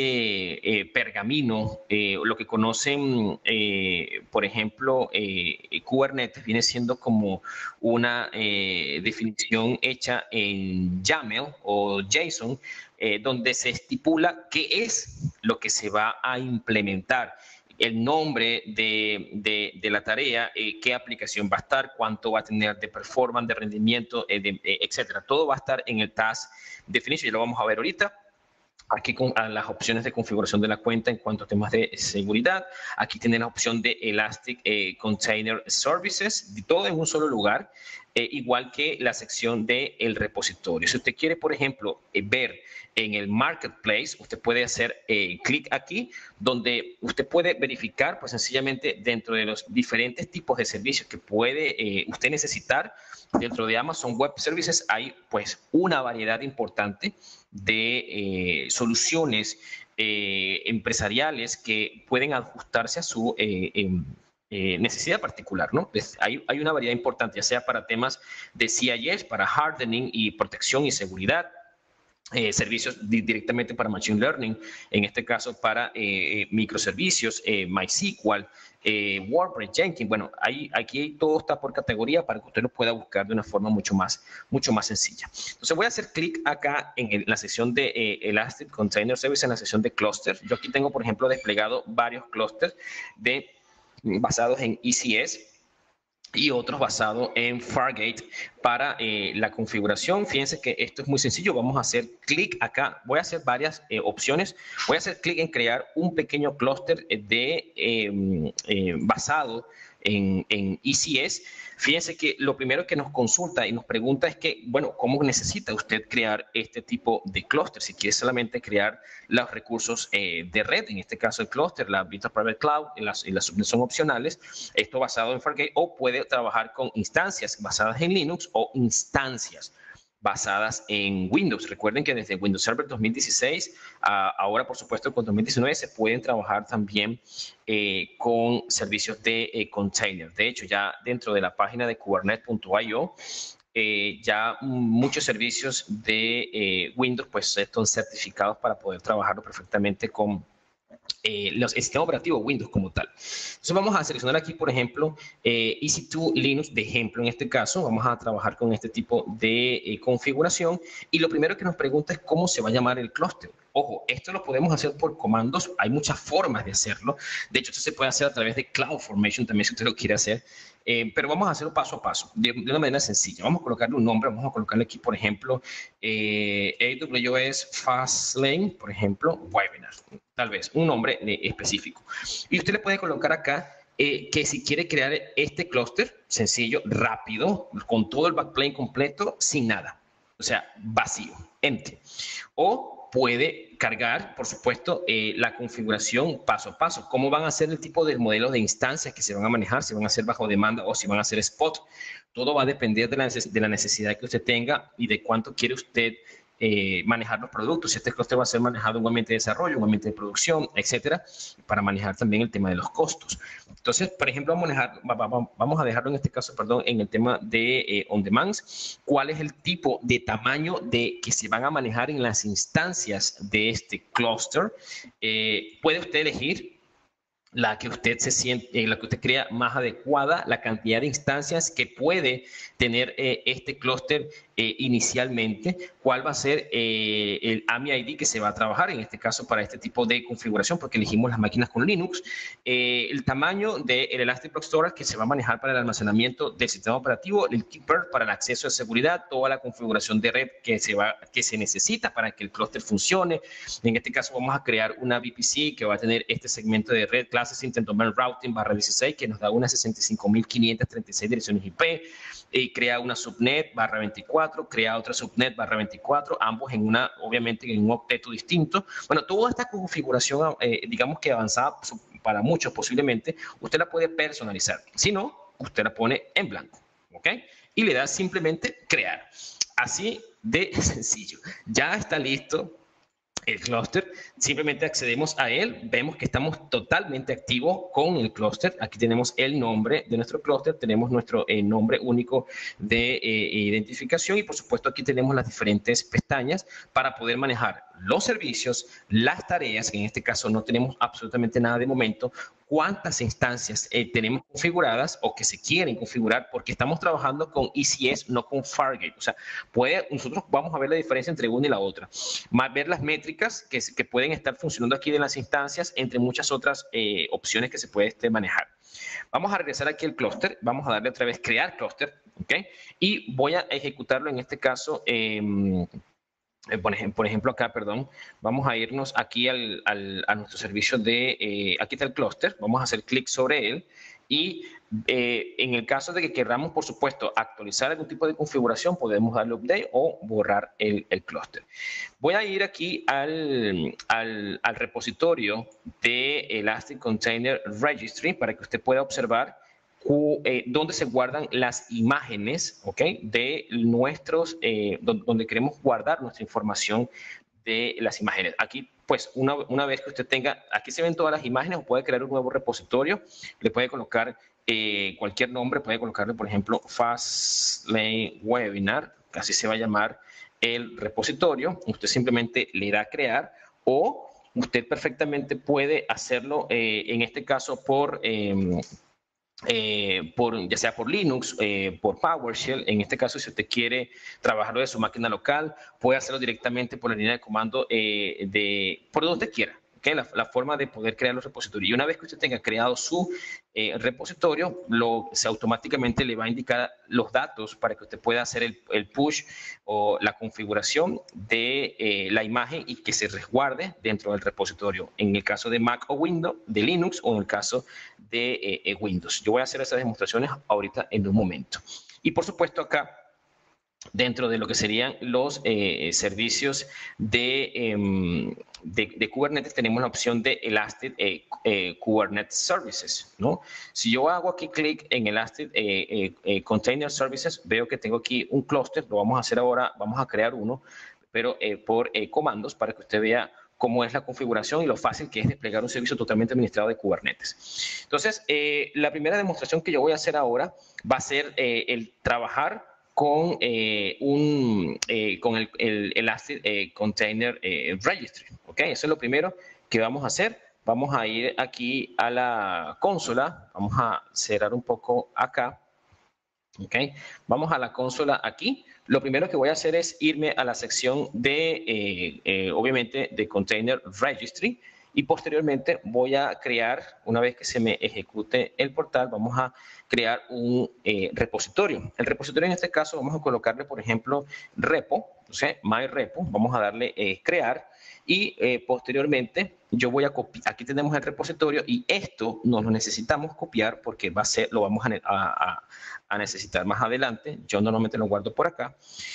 ese pergamino, lo que conocen, por ejemplo, Kubernetes, viene siendo como una definición hecha en YAML o JSON, donde se estipula qué es lo que se va a implementar, el nombre de la tarea, qué aplicación va a estar, cuánto va a tener de performance, de rendimiento, etcétera. Todo va a estar en el Task Definition, ya lo vamos a ver ahorita. Aquí con las opciones de configuración de la cuenta en cuanto a temas de seguridad. Aquí tiene la opción de Elastic Container Services, todo en un solo lugar, igual que la sección del repositorio. Si usted quiere, por ejemplo, ver en el Marketplace, usted puede hacer clic aquí, donde usted puede verificar, pues sencillamente dentro de los diferentes tipos de servicios que puede usted necesitar. Dentro de Amazon Web Services hay pues una variedad importante de soluciones empresariales que pueden ajustarse a su necesidad particular, ¿no? Hay una variedad importante, ya sea para temas de CIS, para hardening y protección y seguridad, servicios directamente para Machine Learning, en este caso para microservicios, MySQL, WordPress, Jenkins. Bueno, aquí todo está por categoría para que usted lo pueda buscar de una forma mucho más sencilla. Entonces voy a hacer clic acá en la sección de Elastic Container Service, en la sección de clusters. Yo aquí tengo, por ejemplo, desplegado varios clusters basados en ECS y otros basados en Fargate para la configuración. Fíjense que esto es muy sencillo. Vamos a hacer clic acá. Voy a hacer varias opciones. Voy a hacer clic en crear un pequeño clúster basado en ECS. Fíjense que lo primero que nos consulta y nos pregunta es que, bueno, ¿cómo necesita usted crear este tipo de clúster? Si quiere solamente crear los recursos de red, en este caso el clúster, la Vita Private Cloud, y las son opcionales, esto basado en Fargate, o puede trabajar con instancias basadas en Linux o instancias basadas en Windows. Recuerden que desde Windows Server 2016, ahora por supuesto con 2019, se pueden trabajar también con servicios de container. De hecho, ya dentro de la página de kubernetes.io, ya muchos servicios de Windows pues están certificados para poder trabajarlo perfectamente con el sistema operativo Windows como tal. Entonces vamos a seleccionar aquí, por ejemplo, EC2 Linux de ejemplo. En este caso vamos a trabajar con este tipo de configuración y lo primero que nos pregunta es cómo se va a llamar el clúster. Ojo, esto lo podemos hacer por comandos, hay muchas formas de hacerlo. De hecho, esto se puede hacer a través de CloudFormation también si usted lo quiere hacer. Pero vamos a hacerlo paso a paso, de una manera sencilla. Vamos a colocarle un nombre, vamos a colocarle aquí, por ejemplo, AWS Fastlane, por ejemplo, Webinar, tal vez, un nombre específico. Y usted le puede colocar acá que si quiere crear este clúster, sencillo, rápido, con todo el backplane completo, sin nada. O sea, vacío, empty. O puede cargar, por supuesto, la configuración paso a paso. ¿Cómo van a ser el tipo de modelos de instancias que se van a manejar? Si van a ser bajo demanda o si van a ser spot. Todo va a depender de la necesidad que usted tenga y de cuánto quiere usted manejar los productos. Si este clúster va a ser manejado en un ambiente de desarrollo, un ambiente de producción, etcétera, para manejar también el tema de los costos. Entonces, por ejemplo, vamos a dejarlo en este caso, perdón, en el tema de on-demands. ¿Cuál es el tipo de tamaño que se van a manejar en las instancias de este clúster? Puede usted elegir la que usted la que usted crea más adecuada, la cantidad de instancias que puede tener este clúster inicialmente, cuál va a ser el AMI ID que se va a trabajar, en este caso para este tipo de configuración, porque elegimos las máquinas con Linux, el tamaño del Elastic Block Storage que se va a manejar para el almacenamiento del sistema operativo, el keeper para el acceso de seguridad, toda la configuración de red que se necesita para que el clúster funcione. En este caso vamos a crear una VPC que va a tener este segmento de red clases Intent Domain Routing /16 que nos da unas 65.536 direcciones IP, crea una subnet /24, crea otra subnet /24, ambos obviamente en un octeto distinto. Bueno, toda esta configuración, digamos que avanzada para muchos posiblemente, usted la puede personalizar. Si no, usted la pone en blanco, ¿ok? Y le da simplemente crear. Así de sencillo. Ya está listo el clúster, simplemente accedemos a él, vemos que estamos totalmente activos con el clúster. Aquí tenemos el nombre de nuestro clúster, tenemos nuestro nombre único de identificación y por supuesto aquí tenemos las diferentes pestañas para poder manejar los servicios, las tareas, que en este caso no tenemos absolutamente nada de momento, cuántas instancias tenemos configuradas o que se quieren configurar, porque estamos trabajando con ECS, no con Fargate. O sea, nosotros vamos a ver la diferencia entre una y la otra. Ver las métricas que pueden estar funcionando aquí de las instancias, entre muchas otras opciones que se puede manejar. Vamos a regresar aquí al clúster, vamos a darle otra vez crear clúster, ¿ok? Y voy a ejecutarlo en este caso. Por ejemplo, acá, perdón, vamos a irnos aquí a nuestro servicio de, aquí está el clúster, vamos a hacer clic sobre él y en el caso de que queramos, por supuesto, actualizar algún tipo de configuración, podemos darle update o borrar el clúster. Voy a ir aquí al repositorio de Elastic Container Registry para que usted pueda observar donde se guardan las imágenes, ¿ok? De donde queremos guardar nuestra información de las imágenes. Aquí, pues, una vez que usted tenga, aquí se ven todas las imágenes, puede crear un nuevo repositorio, le puede colocar cualquier nombre, puede colocarle, por ejemplo, Fastlane Webinar, así se va a llamar el repositorio. Usted simplemente le da a crear o usted perfectamente puede hacerlo, en este caso, ya sea por Linux, por PowerShell. En este caso, si usted quiere trabajarlo de su máquina local, puede hacerlo directamente por la línea de comando por donde usted quiera. ¿Okay? La forma de poder crear los repositorios. Y una vez que usted tenga creado su repositorio, se automáticamente le va a indicar los datos para que usted pueda hacer el push o la configuración de la imagen y que se resguarde dentro del repositorio. En el caso de Mac o Windows, de Linux o en el caso de Windows. Yo voy a hacer esas demostraciones ahorita en un momento. Y por supuesto acá, dentro de lo que serían los servicios de Kubernetes, tenemos la opción de Elastic Kubernetes Services, ¿no? Si yo hago aquí clic en Elastic Container Services, veo que tengo aquí un clúster, lo vamos a hacer ahora, vamos a crear uno, pero por comandos para que usted vea cómo es la configuración y lo fácil que es desplegar un servicio totalmente administrado de Kubernetes. Entonces, la primera demostración que yo voy a hacer ahora va a ser el trabajar con el Elastic Container Registry. ¿Ok? Eso es lo primero que vamos a hacer. Vamos a ir aquí a la consola. Vamos a cerrar un poco acá. ¿Ok? Vamos a la consola aquí. Lo primero que voy a hacer es irme a la sección de, obviamente, de Container Registry. Y posteriormente voy a crear, una vez que se me ejecute el portal, vamos a crear un repositorio. El repositorio en este caso vamos a colocarle, por ejemplo, repo, ¿sí? My repo, vamos a darle crear y posteriormente yo voy a copiar, aquí tenemos el repositorio y esto nos lo necesitamos copiar porque lo vamos a necesitar más adelante. Yo normalmente lo guardo por acá.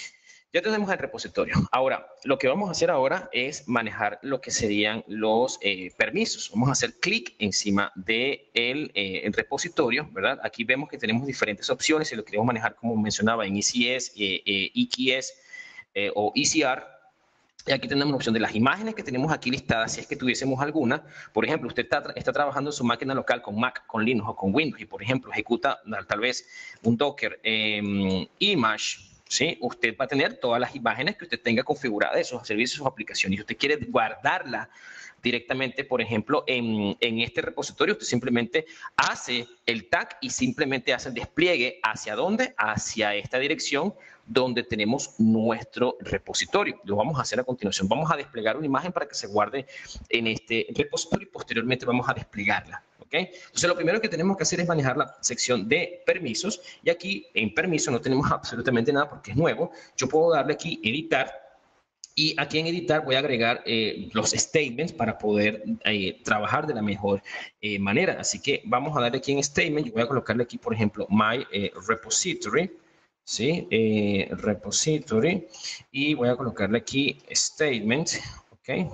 Ya tenemos el repositorio. Ahora, lo que vamos a hacer ahora es manejar lo que serían los permisos. Vamos a hacer clic encima del el repositorio, ¿verdad? Aquí vemos que tenemos diferentes opciones. Si lo queremos manejar, como mencionaba, en ECS, EKS o ECR. Y aquí tenemos la opción de las imágenes que tenemos aquí listadas, si es que tuviésemos alguna. Por ejemplo, usted está trabajando en su máquina local con Mac, con Linux o con Windows y, por ejemplo, ejecuta tal vez un Docker image. ¿Sí? Usted va a tener todas las imágenes que usted tenga configuradas de sus servicios, sus aplicaciones. Y usted quiere guardarla directamente, por ejemplo, en este repositorio, usted simplemente hace el tag y simplemente hace el despliegue. ¿Hacia dónde? Hacia esta dirección donde tenemos nuestro repositorio. Lo vamos a hacer a continuación. Vamos a desplegar una imagen para que se guarde en este repositorio y posteriormente vamos a desplegarla. ¿Okay? Entonces, lo primero que tenemos que hacer es manejar la sección de permisos. Y aquí en permiso no tenemos absolutamente nada porque es nuevo. Yo puedo darle aquí editar. Y aquí en editar voy a agregar los statements para poder trabajar de la mejor manera. Así que vamos a darle aquí en statement. Yo voy a colocarle aquí, por ejemplo, my repository. ¿Sí? Repository. Y voy a colocarle aquí statement. ¿Ok?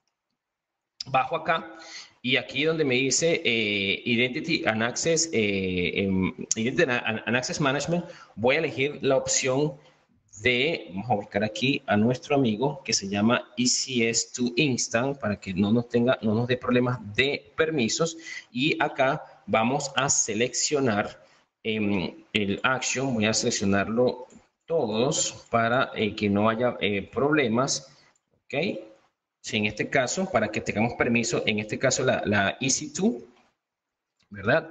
Bajo acá. Y aquí donde me dice Identity and Access, Identity and Access Management, voy a elegir la opción de, vamos a buscar aquí a nuestro amigo que se llama ECS2 Instant para que no nos dé problemas de permisos. Y acá vamos a seleccionar el action, voy a seleccionarlo todos para que no haya problemas. ¿Ok? Sí, en este caso, para que tengamos permiso, en este caso la EC2, ¿verdad?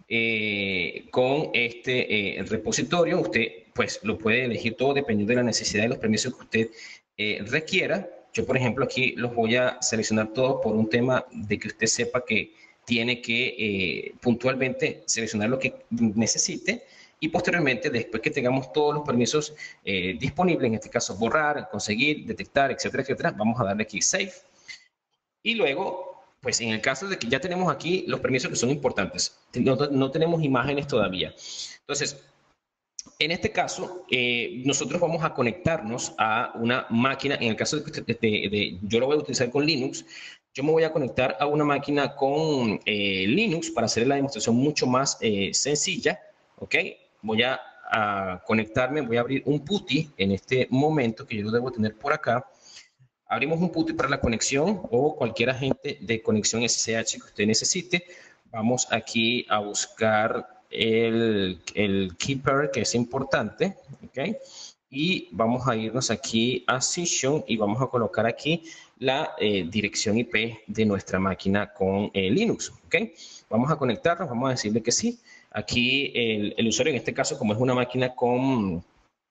Con este repositorio, usted pues lo puede elegir todo dependiendo de la necesidad de los permisos que usted requiera. Yo, por ejemplo, aquí los voy a seleccionar todos por un tema de que usted sepa que tiene que puntualmente seleccionar lo que necesite. Y posteriormente, después que tengamos todos los permisos disponibles, en este caso borrar, conseguir, detectar, etcétera, etcétera, vamos a darle aquí Save. Y luego, pues en el caso de que ya tenemos aquí los permisos que son importantes, no tenemos imágenes todavía. Entonces, en este caso, nosotros vamos a conectarnos a una máquina, en el caso de yo lo voy a utilizar con Linux, yo me voy a conectar a una máquina con Linux para hacer la demostración mucho más sencilla, ¿ok? Voy a conectarme, voy a abrir un PuTTY en este momento que yo lo debo tener por acá. Abrimos un PuTTY para la conexión o cualquier agente de conexión SSH que usted necesite. Vamos aquí a buscar el keeper que es importante, ¿ok? Y vamos a irnos aquí a Session y vamos a colocar aquí la dirección IP de nuestra máquina con Linux, ¿ok? Vamos a conectarnos, vamos a decirle que sí. Aquí el usuario, en este caso, como es una máquina con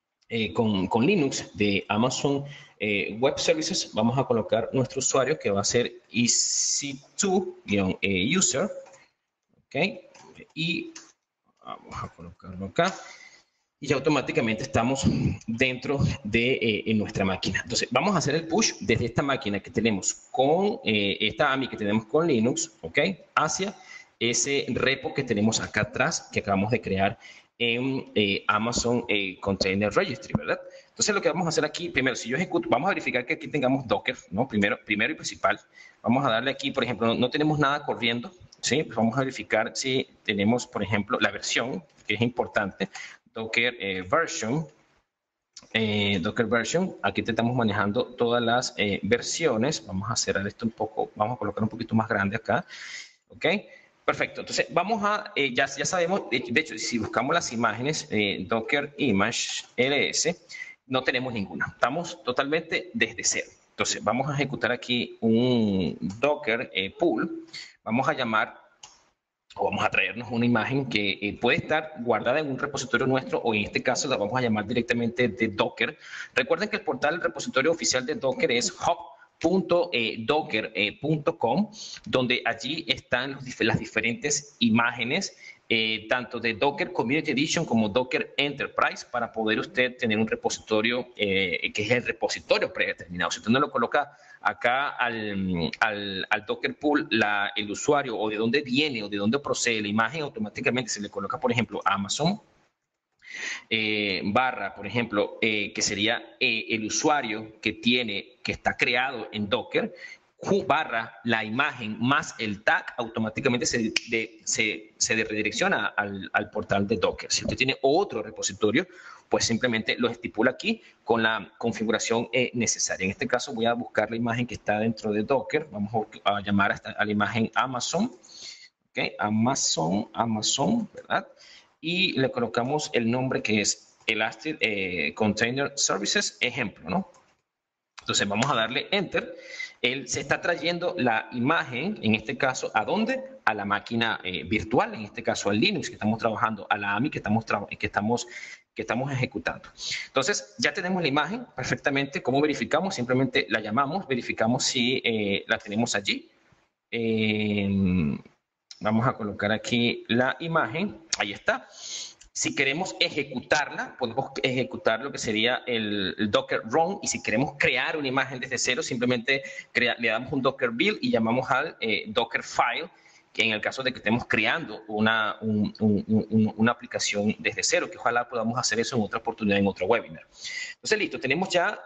Linux de Amazon Web Services, vamos a colocar nuestro usuario que va a ser EC2-user, ¿ok? Y vamos a colocarlo acá. Y automáticamente estamos dentro de nuestra máquina. Entonces, vamos a hacer el push desde esta máquina que tenemos con esta AMI que tenemos con Linux, ¿ok? Hacia ese repo que tenemos acá atrás, que acabamos de crear en Amazon Container Registry, ¿verdad? Entonces, lo que vamos a hacer aquí, primero, si yo ejecuto, vamos a verificar que aquí tengamos Docker, ¿no? Primero y principal. Vamos a darle aquí, por ejemplo, no tenemos nada corriendo, ¿sí? Pues vamos a verificar si tenemos, por ejemplo, la versión, que es importante. Docker version. Docker version. Aquí te estamos manejando todas las versiones. Vamos a cerrar esto un poco. Vamos a colocar un poquito más grande acá. ¿Ok? Perfecto. Entonces, vamos a, ya sabemos, de hecho, si buscamos las imágenes, Docker Image LS, no tenemos ninguna. Estamos totalmente desde cero. Entonces, vamos a ejecutar aquí un Docker pool. Vamos a llamar o vamos a traernos una imagen que puede estar guardada en un repositorio nuestro o en este caso la vamos a llamar directamente de Docker. Recuerden que el portal del repositorio oficial de Docker es hub.docker.com, donde allí están las diferentes imágenes, tanto de Docker Community Edition como Docker Enterprise, para poder usted tener un repositorio que es el repositorio predeterminado. Si usted no lo coloca acá al Docker pool el usuario o de dónde viene o de dónde procede la imagen, automáticamente se le coloca, por ejemplo, Amazon. barra, por ejemplo, que sería el usuario que está creado en Docker, barra la imagen más el tag, automáticamente se redirecciona al portal de Docker. Si usted tiene otro repositorio, pues simplemente lo estipula aquí con la configuración necesaria. En este caso voy a buscar la imagen que está dentro de Docker. Vamos a llamar a la imagen Amazon. ¿Okay? Amazon, ¿verdad? Y le colocamos el nombre que es Elastic Container Services, ejemplo, ¿no? Entonces vamos a darle Enter. Él se está trayendo la imagen, en este caso, ¿a dónde? A la máquina virtual, en este caso al Linux que estamos trabajando, a la AMI que estamos ejecutando. Entonces ya tenemos la imagen perfectamente. ¿Cómo verificamos? Simplemente la llamamos, verificamos si la tenemos allí. Vamos a colocar aquí la imagen. Ahí está. Si queremos ejecutarla, podemos ejecutar lo que sería el Docker run. Y si queremos crear una imagen desde cero, simplemente le damos un Docker build y llamamos al Docker file, que en el caso de que estemos creando una aplicación desde cero, que ojalá podamos hacer eso en otra oportunidad, en otro webinar. Entonces, listo, tenemos ya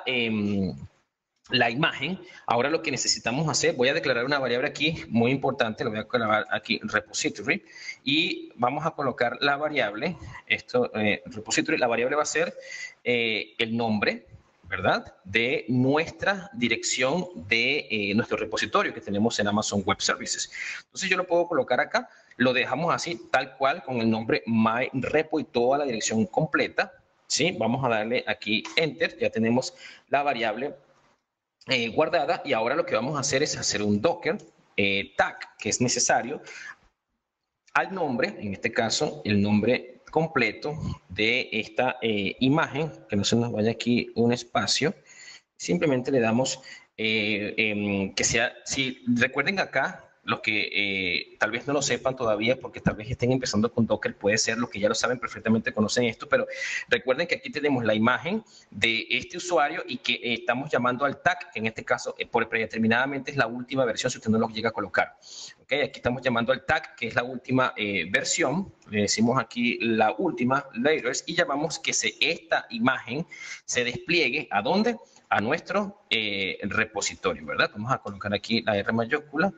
la imagen. Ahora lo que necesitamos hacer, voy a declarar una variable aquí muy importante, lo voy a colocar aquí repository y vamos a colocar la variable, repository, la variable va a ser el nombre, ¿verdad? De nuestra dirección de nuestro repositorio que tenemos en Amazon Web Services. Entonces yo lo puedo colocar acá, lo dejamos así tal cual con el nombre myrepo y toda la dirección completa, ¿sí? Vamos a darle aquí Enter, ya tenemos la variable guardada y ahora lo que vamos a hacer es hacer un Docker tag que es necesario al nombre, en este caso el nombre completo de esta imagen, que no se nos vaya aquí un espacio, simplemente le damos que sea, si recuerden acá, los que tal vez no lo sepan todavía porque tal vez estén empezando con Docker, puede ser los que ya lo saben perfectamente, conocen esto, pero recuerden que aquí tenemos la imagen de este usuario y que estamos llamando al tag, que en este caso predeterminadamente es la última versión si usted no lo llega a colocar. Okay, aquí estamos llamando al tag, que es la última versión, le decimos aquí la última, latest, y llamamos que esta imagen se despliegue, ¿a dónde? A nuestro repositorio, ¿verdad? Vamos a colocar aquí la R mayúscula,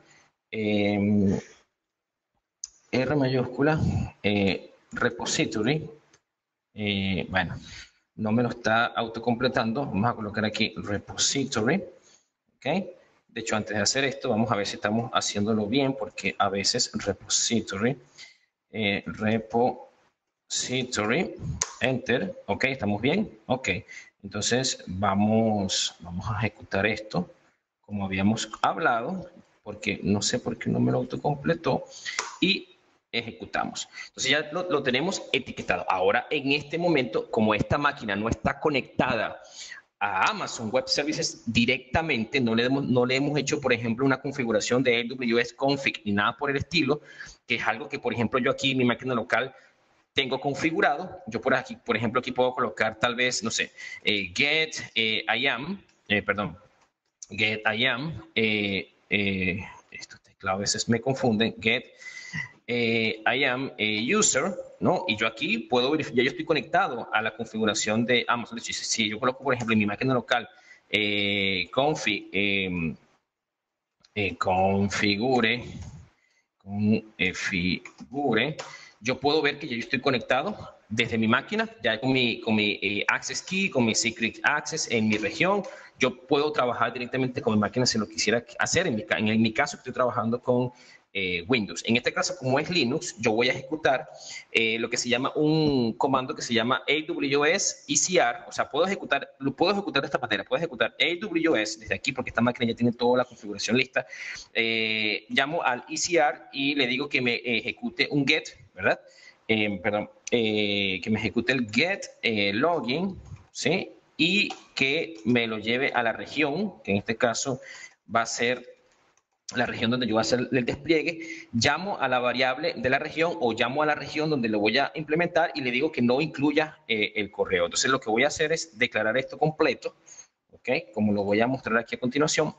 R mayúscula, repository, bueno, no me lo está autocompletando, vamos a colocar aquí repository, ¿ok? De hecho, antes de hacer esto, vamos a ver si estamos haciéndolo bien, porque a veces repository, repository, enter, ok, ¿estamos bien? Ok, entonces vamos a ejecutar esto, como habíamos hablado, porque no sé por qué no me lo autocompletó, y ejecutamos. Entonces ya lo tenemos etiquetado. Ahora, en este momento, como esta máquina no está conectada a Amazon Web Services directamente, no le hemos hecho, por ejemplo, una configuración de AWS config ni nada por el estilo, que es algo que, por ejemplo, yo aquí en mi máquina local tengo configurado. Yo por ejemplo, aquí puedo colocar tal vez, no sé, get IAM, estos teclados a veces me confunden, get IAM user, ¿no? Y yo aquí puedo verificar, ya yo estoy conectado a la configuración de Amazon. Si yo coloco, por ejemplo, en mi máquina local, configure, yo puedo ver que ya yo estoy conectado desde mi máquina, ya con mi access key, con mi secret access en mi región. Yo puedo trabajar directamente con mi máquina si lo quisiera hacer. En mi caso, estoy trabajando con Windows. En este caso, como es Linux, yo voy a ejecutar lo que se llama un comando que se llama AWS ECR. O sea, lo puedo ejecutar de esta manera. Puedo ejecutar AWS desde aquí porque esta máquina ya tiene toda la configuración lista. Llamo al ECR y le digo que me ejecute un get, ¿verdad? Que me ejecute el get login, ¿sí? Y que me lo lleve a la región, que en este caso va a ser la región donde yo voy a hacer el despliegue. Llamo a la variable de la región o llamo a la región donde lo voy a implementar y le digo que no incluya el correo. Entonces lo que voy a hacer es declarar esto completo, ¿ok? Como lo voy a mostrar aquí a continuación.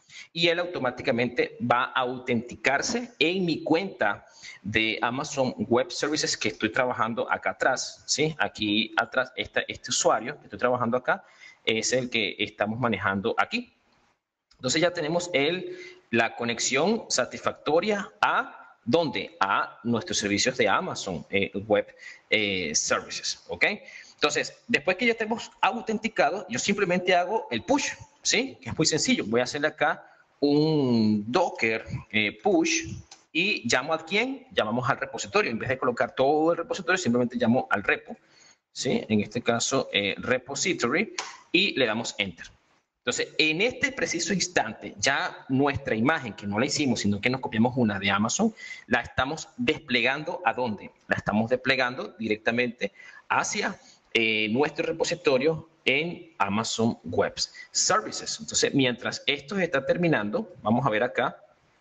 y él automáticamente va a autenticarse en mi cuenta de Amazon Web Services que estoy trabajando acá atrás, ¿sí? Aquí atrás, este usuario que estoy trabajando acá es el que estamos manejando aquí. Entonces ya tenemos la conexión satisfactoria a ¿dónde? A nuestros servicios de Amazon Web Services, ¿ok? Entonces, después que ya estemos autenticados, yo simplemente hago el push, ¿sí? Que es muy sencillo. Voy a hacerle acá un Docker push y llamo a quién, llamamos al repositorio. En vez de colocar todo el repositorio, simplemente llamo al repo, ¿sí? En este caso, repository, y le damos enter. Entonces, en este preciso instante, ya nuestra imagen, que no la hicimos, sino que nos copiamos una de Amazon, la estamos desplegando ¿a dónde? La estamos desplegando directamente hacia nuestro repositorio en Amazon Web Services. Entonces, mientras esto está terminando, vamos a ver acá,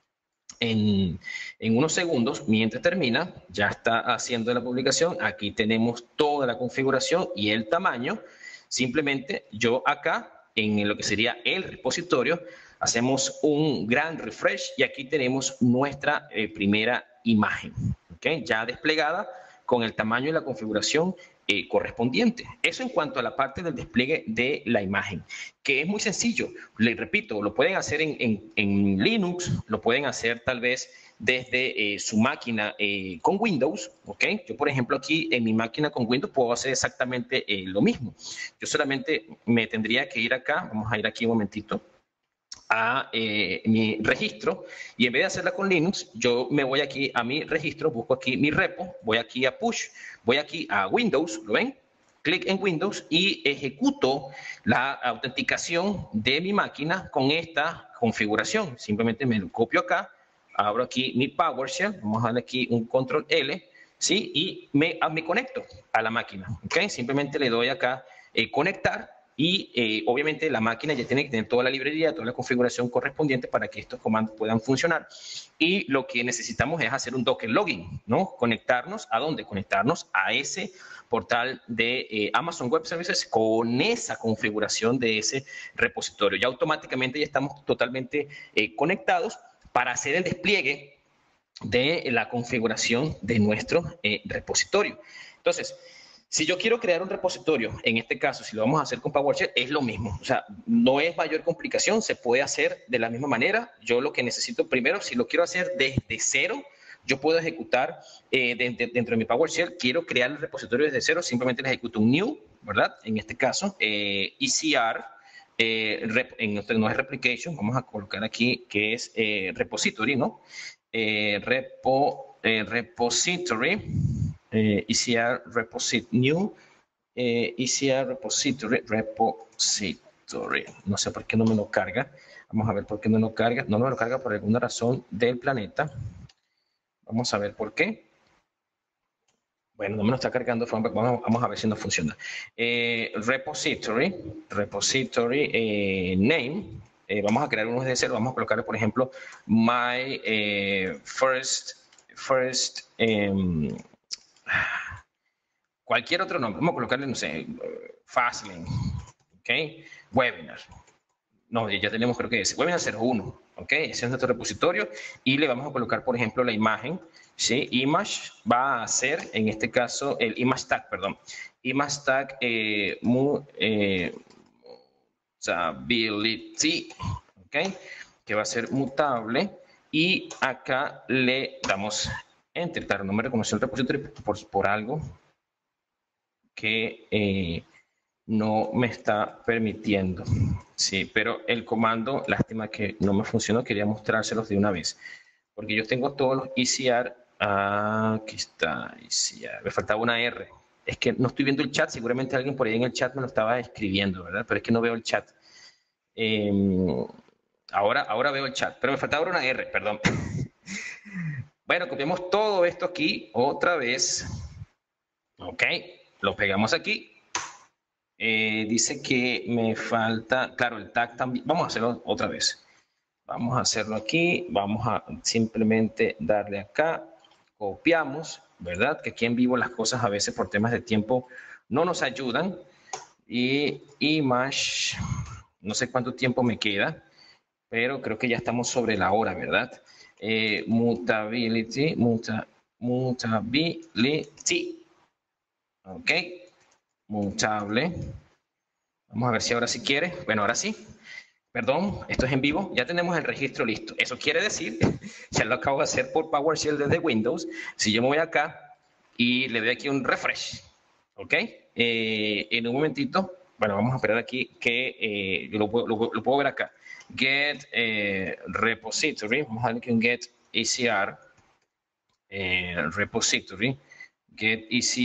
en unos segundos, mientras termina, ya está haciendo la publicación. Aquí tenemos toda la configuración y el tamaño. Simplemente yo acá, en lo que sería el repositorio, hacemos un gran refresh y aquí tenemos nuestra primera imagen, ¿okay? Ya desplegada con el tamaño y la configuración correspondiente. Eso en cuanto a la parte del despliegue de la imagen, que es muy sencillo. Les repito, lo pueden hacer en Linux, lo pueden hacer tal vez desde su máquina con Windows, ¿ok? Yo, por ejemplo, aquí en mi máquina con Windows puedo hacer exactamente lo mismo. Yo solamente me tendría que ir acá, vamos a ir aquí un momentito, a mi registro, y en vez de hacerla con Linux, yo me voy aquí a mi registro, busco aquí mi repo, voy aquí a push, voy aquí a Windows, ¿lo ven? Clic en Windows y ejecuto la autenticación de mi máquina con esta configuración. Simplemente me lo copio acá, abro aquí mi PowerShell, vamos a darle aquí un control L, ¿sí? Y me conecto a la máquina, ¿ok? Simplemente le doy acá conectar. Y obviamente la máquina ya tiene que tener toda la librería, toda la configuración correspondiente para que estos comandos puedan funcionar. Y lo que necesitamos es hacer un Docker login, ¿no? Conectarnos ¿a dónde? Conectarnos a ese portal de Amazon Web Services con esa configuración de ese repositorio. Ya automáticamente ya estamos totalmente conectados para hacer el despliegue de la configuración de nuestro repositorio. Entonces, si yo quiero crear un repositorio, en este caso, si lo vamos a hacer con PowerShell, es lo mismo. O sea, no es mayor complicación, se puede hacer de la misma manera. Yo lo que necesito primero, si lo quiero hacer desde cero, yo puedo ejecutar dentro de mi PowerShell, quiero crear el repositorio desde cero, simplemente le ejecuto un new, ¿verdad? En este caso, ECR, no es replication, vamos a colocar aquí que es repository, ¿no? Repository. ECR repository new, ECR repository, no sé por qué no me lo carga. Vamos a ver por qué no lo carga. No me lo carga por alguna razón del planeta. Vamos a ver por qué. Bueno, no me lo está cargando. Vamos a ver si no funciona. Repository name. Vamos a crear uno de cero. Vamos a colocar, por ejemplo, my first cualquier otro nombre. Vamos a colocarle, no sé, Fastlane, ¿ok? Webinar. No, ya tenemos, creo que es Webinar 01, ¿ok? Ese es nuestro repositorio y le vamos a colocar, por ejemplo, la imagen, ¿sí? Image va a ser, en este caso, el image tag, perdón. Image tag mutability, ¿ok? Que va a ser mutable y acá le damos enter. Claro, no me reconoció el repositorio por algo que no me está permitiendo. Sí, pero el comando, lástima que no me funcionó, quería mostrárselos de una vez. Porque yo tengo todos los ECR. Aquí está, ECR. Me faltaba una R. Es que no estoy viendo el chat, seguramente alguien por ahí en el chat me lo estaba escribiendo, ¿verdad? Pero es que no veo el chat. Ahora veo el chat, pero me faltaba una R, perdón. Bueno, copiamos todo esto aquí otra vez. Ok, lo pegamos aquí. Dice que me falta, claro, el tag también. Vamos a hacerlo otra vez. Vamos a hacerlo aquí. Vamos a simplemente darle acá. Copiamos, ¿verdad? Que aquí en vivo las cosas a veces por temas de tiempo no nos ayudan. Y image, no sé cuánto tiempo me queda. pero creo que ya estamos sobre la hora, ¿verdad? Mutability. Ok, mutable. Vamos a ver si ahora sí quiere. Bueno, ahora sí. Perdón, esto es en vivo. Ya tenemos el registro listo. Eso quiere decir, ya lo acabo de hacer por PowerShell desde Windows. Si yo me voy acá y le doy aquí un refresh, ¿ok? En un momentito, bueno, vamos a esperar aquí que lo puedo ver acá. Get repository. Vamos a darle aquí un get ECR repository. Get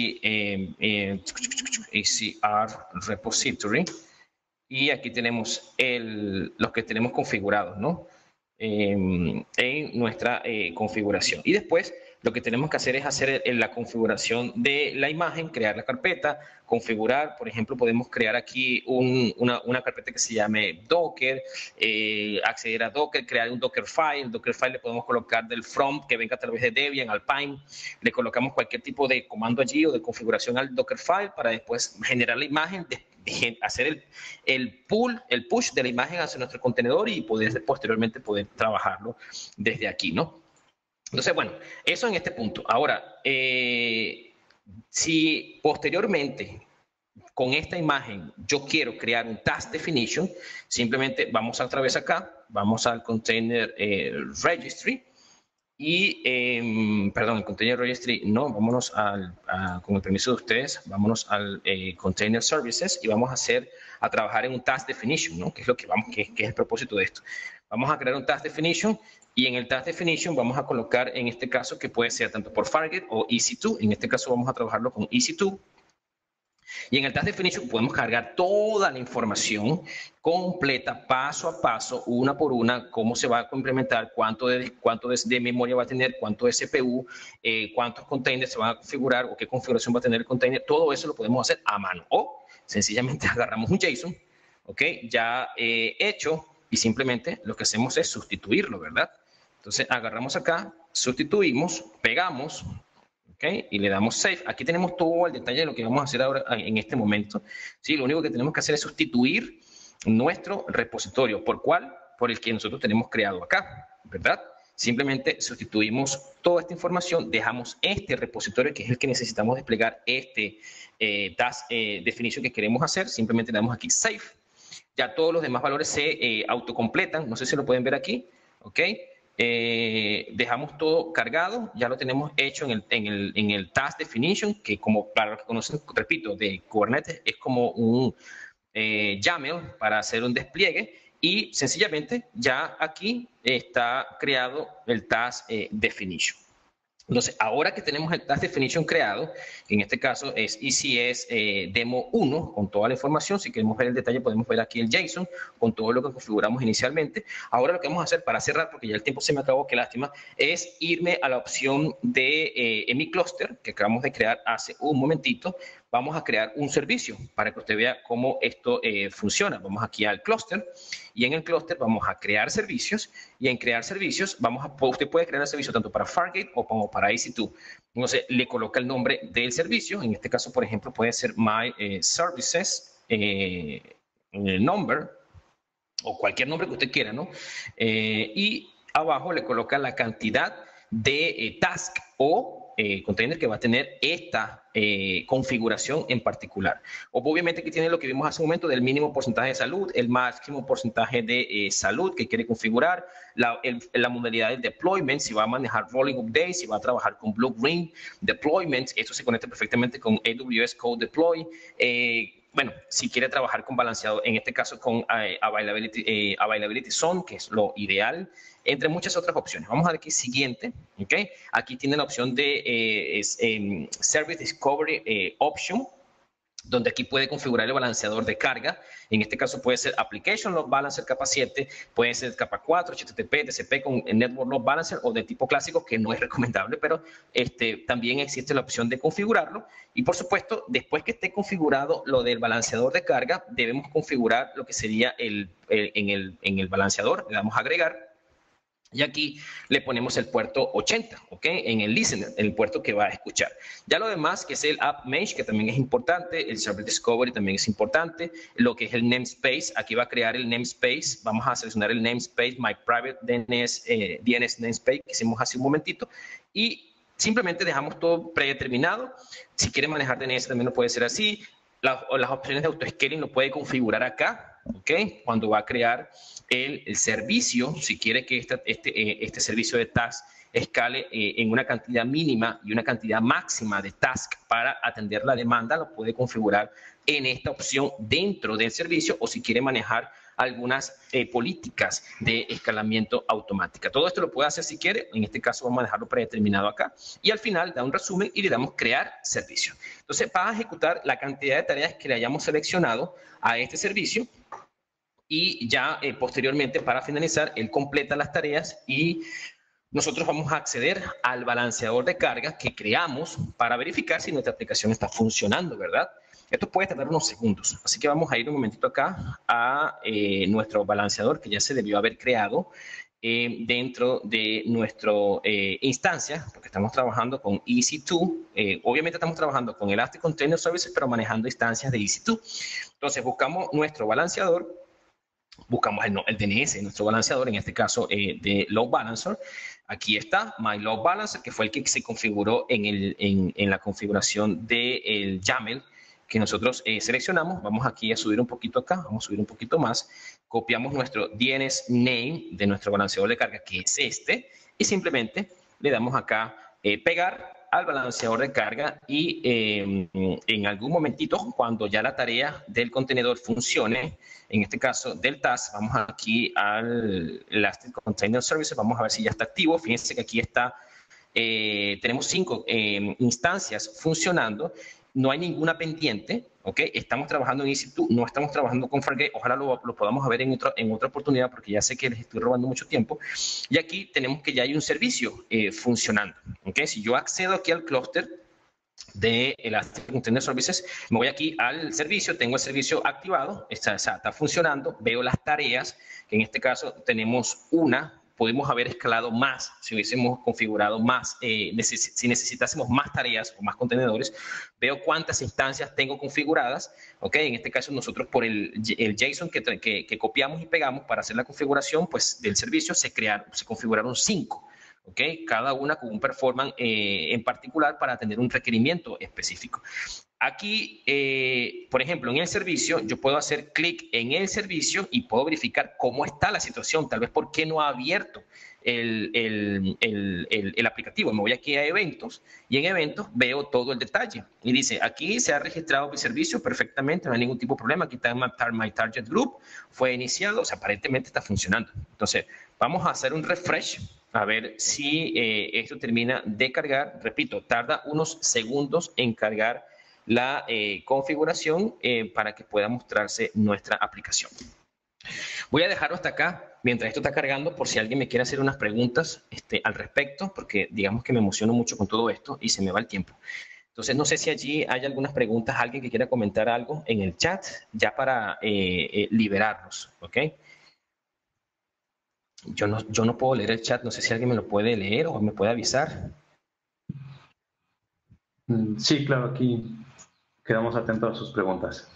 ECR repository. Y aquí tenemos los que tenemos configurados, ¿no? En nuestra configuración. Y después lo que tenemos que hacer es hacer la configuración de la imagen, crear la carpeta, configurar. Por ejemplo, podemos crear aquí una carpeta que se llame Docker, acceder a Docker, crear un Dockerfile. El Dockerfile le podemos colocar del front que venga a través de Debian, Alpine. Le colocamos cualquier tipo de comando allí o de configuración al Dockerfile para después generar la imagen, hacer el push de la imagen hacia nuestro contenedor y posteriormente poder trabajarlo desde aquí, ¿no? Entonces, bueno, eso en este punto. Ahora, si posteriormente con esta imagen yo quiero crear un task definition, simplemente vamos otra vez acá, vamos al container registry y, perdón, el container registry, no, vámonos con el permiso de ustedes, vámonos al container services y vamos a trabajar en un task definition, ¿no? Que es lo que es el propósito de esto. Vamos a crear un task definition y en el task definition vamos a colocar, en este caso, que puede ser tanto por Fargate o EC2. En este caso vamos a trabajarlo con EC2. Y en el task definition podemos cargar toda la información completa, paso a paso, una por una, cómo se va a implementar, cuánto de memoria va a tener, cuánto de CPU, cuántos containers se van a configurar o qué configuración va a tener el container. Todo eso lo podemos hacer a mano o sencillamente agarramos un JSON, ¿ok? Ya hecho y simplemente lo que hacemos es sustituirlo, ¿verdad? Entonces agarramos acá, sustituimos, pegamos, ¿ok? Y le damos Save. Aquí tenemos todo el detalle de lo que vamos a hacer ahora en este momento. ¿Sí? Lo único que tenemos que hacer es sustituir nuestro repositorio. ¿Por cuál? Por el que nosotros tenemos creado acá, ¿verdad? Simplemente sustituimos toda esta información, dejamos este repositorio, que es el que necesitamos desplegar este task definition que queremos hacer. Simplemente le damos aquí Save. Ya todos los demás valores se autocompletan. No sé si lo pueden ver aquí, ¿ok? Dejamos todo cargado, ya lo tenemos hecho en el task definition, que como para los que conocen, repito, de Kubernetes, es como un YAML para hacer un despliegue y sencillamente ya aquí está creado el task definition. Entonces, ahora que tenemos el task definition creado, en este caso es ECS demo 1 con toda la información. Si queremos ver el detalle, podemos ver aquí el JSON con todo lo que configuramos inicialmente. Ahora lo que vamos a hacer para cerrar, porque ya el tiempo se me acabó, qué lástima, es irme a la opción de mi cluster que acabamos de crear hace un momentito. Vamos a crear un servicio para que usted vea cómo esto funciona. Vamos aquí al clúster y en el clúster vamos a crear servicios y en crear servicios usted puede crear el servicio tanto para Fargate o como para EC2. Entonces le coloca el nombre del servicio. En este caso, por ejemplo, puede ser My Services Number o cualquier nombre que usted quiera, ¿no? Y abajo le coloca la cantidad de task o container que va a tener esta configuración en particular. Obviamente aquí tiene lo que vimos hace un momento del mínimo porcentaje de salud, el máximo porcentaje de salud que quiere configurar, la modalidad de deployment, si va a manejar rolling updates, si va a trabajar con Blue Green Deployments, esto se conecta perfectamente con AWS Code Deploy. Bueno, si quiere trabajar con balanceado, en este caso con Availability Zone, que es lo ideal, entre muchas otras opciones. Vamos a ver aquí siguiente, ¿ok? Aquí tiene la opción de Service Discovery Option, donde aquí puede configurar el balanceador de carga. En este caso puede ser Application Load Balancer capa 7, puede ser capa 4, HTTP, TCP con Network Load Balancer o de tipo clásico, que no es recomendable, pero también existe la opción de configurarlo. Y por supuesto, después que esté configurado lo del balanceador de carga, debemos configurar lo que sería en el balanceador. Le damos a agregar. Y aquí le ponemos el puerto 80, ¿ok? En el listener, el puerto que va a escuchar. Ya lo demás, que es el app mesh, que también es importante, el server discovery también es importante, lo que es el namespace, aquí va a crear el namespace, vamos a seleccionar el namespace, my private DNS namespace, que hicimos hace un momentito, y simplemente dejamos todo predeterminado. Si quiere manejar DNS también lo puede ser así. Las opciones de autoscaling lo puede configurar acá, ¿ok? Cuando va a crear el servicio, si quiere que este servicio de task escale en una cantidad mínima y una cantidad máxima de task para atender la demanda, lo puede configurar en esta opción dentro del servicio, o si quiere manejar algunas políticas de escalamiento automática. Todo esto lo puede hacer si quiere. En este caso vamos a dejarlo predeterminado acá. Y al final da un resumen y le damos crear servicio. Entonces va a ejecutar la cantidad de tareas que le hayamos seleccionado a este servicio. Y ya posteriormente, para finalizar, él completa las tareas y nosotros vamos a acceder al balanceador de carga que creamos para verificar si nuestra aplicación está funcionando, ¿verdad? Esto puede tardar unos segundos, así que vamos a ir un momentito acá a nuestro balanceador que ya se debió haber creado dentro de nuestra instancia, porque estamos trabajando con EC2. Obviamente estamos trabajando con Elastic Container Services, pero manejando instancias de EC2. Entonces buscamos nuestro balanceador, buscamos el DNS, nuestro balanceador, en este caso de Load Balancer. Aquí está, My Load Balancer, que fue el que se configuró en la configuración del YAML que nosotros seleccionamos. Vamos aquí a subir un poquito acá, vamos a subir un poquito más. Copiamos nuestro DNS name de nuestro balanceador de carga, que es este, y simplemente le damos acá pegar al balanceador de carga y en algún momentito, cuando ya la tarea del contenedor funcione, en este caso del task, vamos aquí al Elastic Container Services, vamos a ver si ya está activo. Fíjense que aquí está, tenemos 5 instancias funcionando, no hay ninguna pendiente, ¿ok? Estamos trabajando en EC2, no estamos trabajando con Fargate. Ojalá lo podamos ver en otra oportunidad, porque ya sé que les estoy robando mucho tiempo. Y aquí tenemos que ya hay un servicio funcionando, ¿ok? Si yo accedo aquí al clúster de Elastic Container Services, me voy aquí al servicio, tengo el servicio activado, está funcionando, veo las tareas, que en este caso tenemos una. Podemos haber escalado más si hubiésemos configurado más, si necesitásemos más tareas o más contenedores. Veo cuántas instancias tengo configuradas, ¿ok? En este caso nosotros por el JSON que copiamos y pegamos para hacer la configuración pues, del servicio se configuraron 5. ¿Ok? Cada una con un performance en particular para tener un requerimiento específico. Aquí, por ejemplo, en el servicio, yo puedo hacer clic en el servicio y puedo verificar cómo está la situación, tal vez por qué no ha abierto el aplicativo. Me voy aquí a eventos y en eventos veo todo el detalle. Y dice, aquí se ha registrado mi servicio perfectamente, no hay ningún tipo de problema. Aquí está my target group, fue iniciado, o sea, aparentemente está funcionando. Entonces, vamos a hacer un refresh a ver si esto termina de cargar. Repito, tarda unos segundos en cargar la configuración para que pueda mostrarse nuestra aplicación. Voy a dejarlo hasta acá mientras esto está cargando por si alguien me quiere hacer unas preguntas al respecto, porque digamos que me emociono mucho con todo esto y se me va el tiempo. Entonces, no sé si allí hay algunas preguntas, alguien que quiera comentar algo en el chat, ya para liberarnos, ¿ok? Yo no puedo leer el chat, no sé si alguien me lo puede leer o me puede avisar. Sí, claro, aquí quedamos atentos a sus preguntas.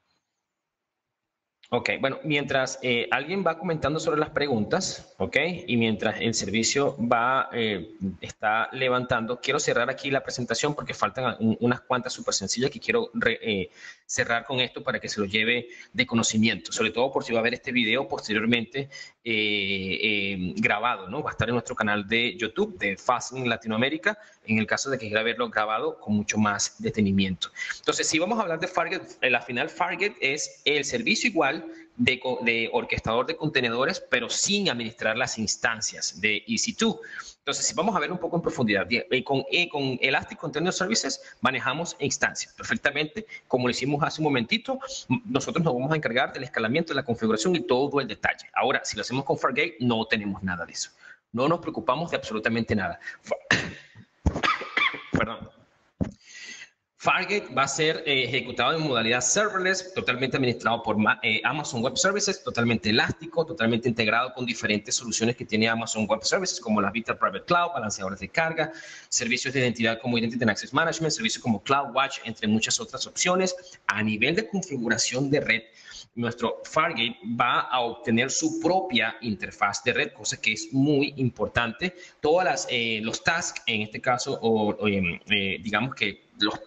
Ok, bueno, mientras alguien va comentando sobre las preguntas, ok, y mientras el servicio está levantando, quiero cerrar aquí la presentación porque faltan unas cuantas súper sencillas que quiero cerrar con esto para que se lo lleve de conocimiento, sobre todo por si va a ver este video posteriormente grabado, ¿no? Va a estar en nuestro canal de YouTube de Fastlane Latinoamérica, en el caso de que quiera verlo grabado con mucho más detenimiento. Entonces, si vamos a hablar de Fargate, al final Fargate es el servicio igual de orquestador de contenedores, pero sin administrar las instancias de EC2. Entonces, si vamos a ver un poco en profundidad, con Elastic Container Services manejamos instancias perfectamente, como lo hicimos hace un momentito. Nosotros nos vamos a encargar del escalamiento, de la configuración y todo el detalle. Ahora, si lo hacemos con Fargate, no tenemos nada de eso. No nos preocupamos de absolutamente nada. Perdón. Fargate va a ser ejecutado en modalidad serverless, totalmente administrado por Amazon Web Services, totalmente elástico, totalmente integrado con diferentes soluciones que tiene Amazon Web Services, como la Vita Private Cloud, balanceadores de carga, servicios de identidad como Identity and Access Management, servicios como CloudWatch, entre muchas otras opciones. A nivel de configuración de red, nuestro Fargate va a obtener su propia interfaz de red, cosa que es muy importante. Todas los tasks, en este caso, digamos que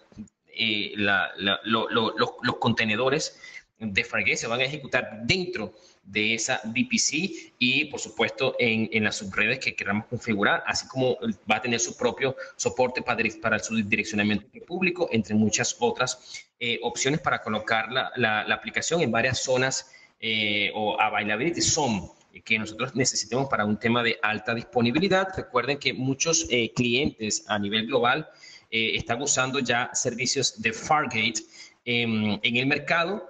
los contenedores de Fargate se van a ejecutar dentro de esa VPC y, por supuesto, en las subredes que queramos configurar, así como va a tener su propio soporte para su direccionamiento público, entre muchas otras opciones para colocar la aplicación en varias zonas o availability zone que nosotros necesitemos para un tema de alta disponibilidad. Recuerden que muchos clientes a nivel global están usando ya servicios de Fargate en el mercado.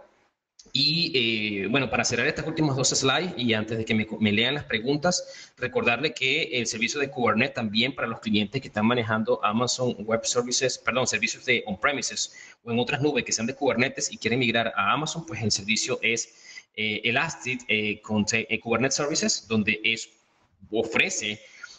Y bueno, para cerrar estas últimas dos slides y antes de que me lean las preguntas, recordarle que el servicio de Kubernetes también para los clientes que están manejando Amazon Web Services, perdón, servicios de on-premises o en otras nubes que sean de Kubernetes y quieren migrar a Amazon, pues el servicio es Elastic Kubernetes Services, donde ofrece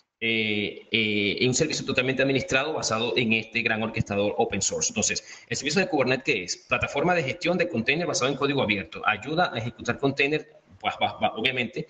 un servicio totalmente administrado basado en este gran orquestador open source. Entonces, el servicio de Kubernetes, ¿qué es? Plataforma de gestión de containers basado en código abierto. Ayuda a ejecutar containers, pues, obviamente,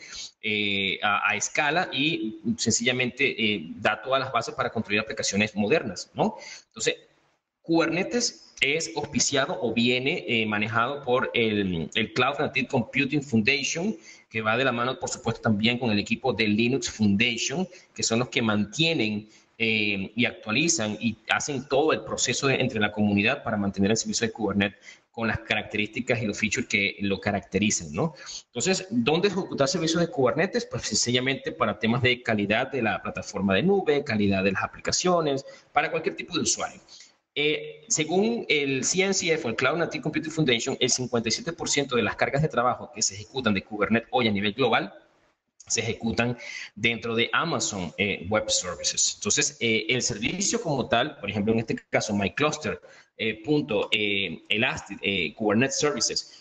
a escala y sencillamente da todas las bases para construir aplicaciones modernas, ¿no? Entonces, Kubernetes es auspiciado o viene manejado por el Cloud Native Computing Foundation, que va de la mano, por supuesto, también con el equipo de Linux Foundation, que son los que mantienen y actualizan y hacen todo el proceso entre la comunidad para mantener el servicio de Kubernetes con las características y los features que lo caracterizan, ¿no? Entonces, ¿dónde ejecutar servicios de Kubernetes? Pues sencillamente para temas de calidad de la plataforma de nube, calidad de las aplicaciones, para cualquier tipo de usuario. Según el CNCF o el Cloud Native Computing Foundation, el 57% de las cargas de trabajo que se ejecutan de Kubernetes hoy a nivel global se ejecutan dentro de Amazon Web Services. Entonces, el servicio como tal, por ejemplo, en este caso, MyCluster, Elastic, Kubernetes Services,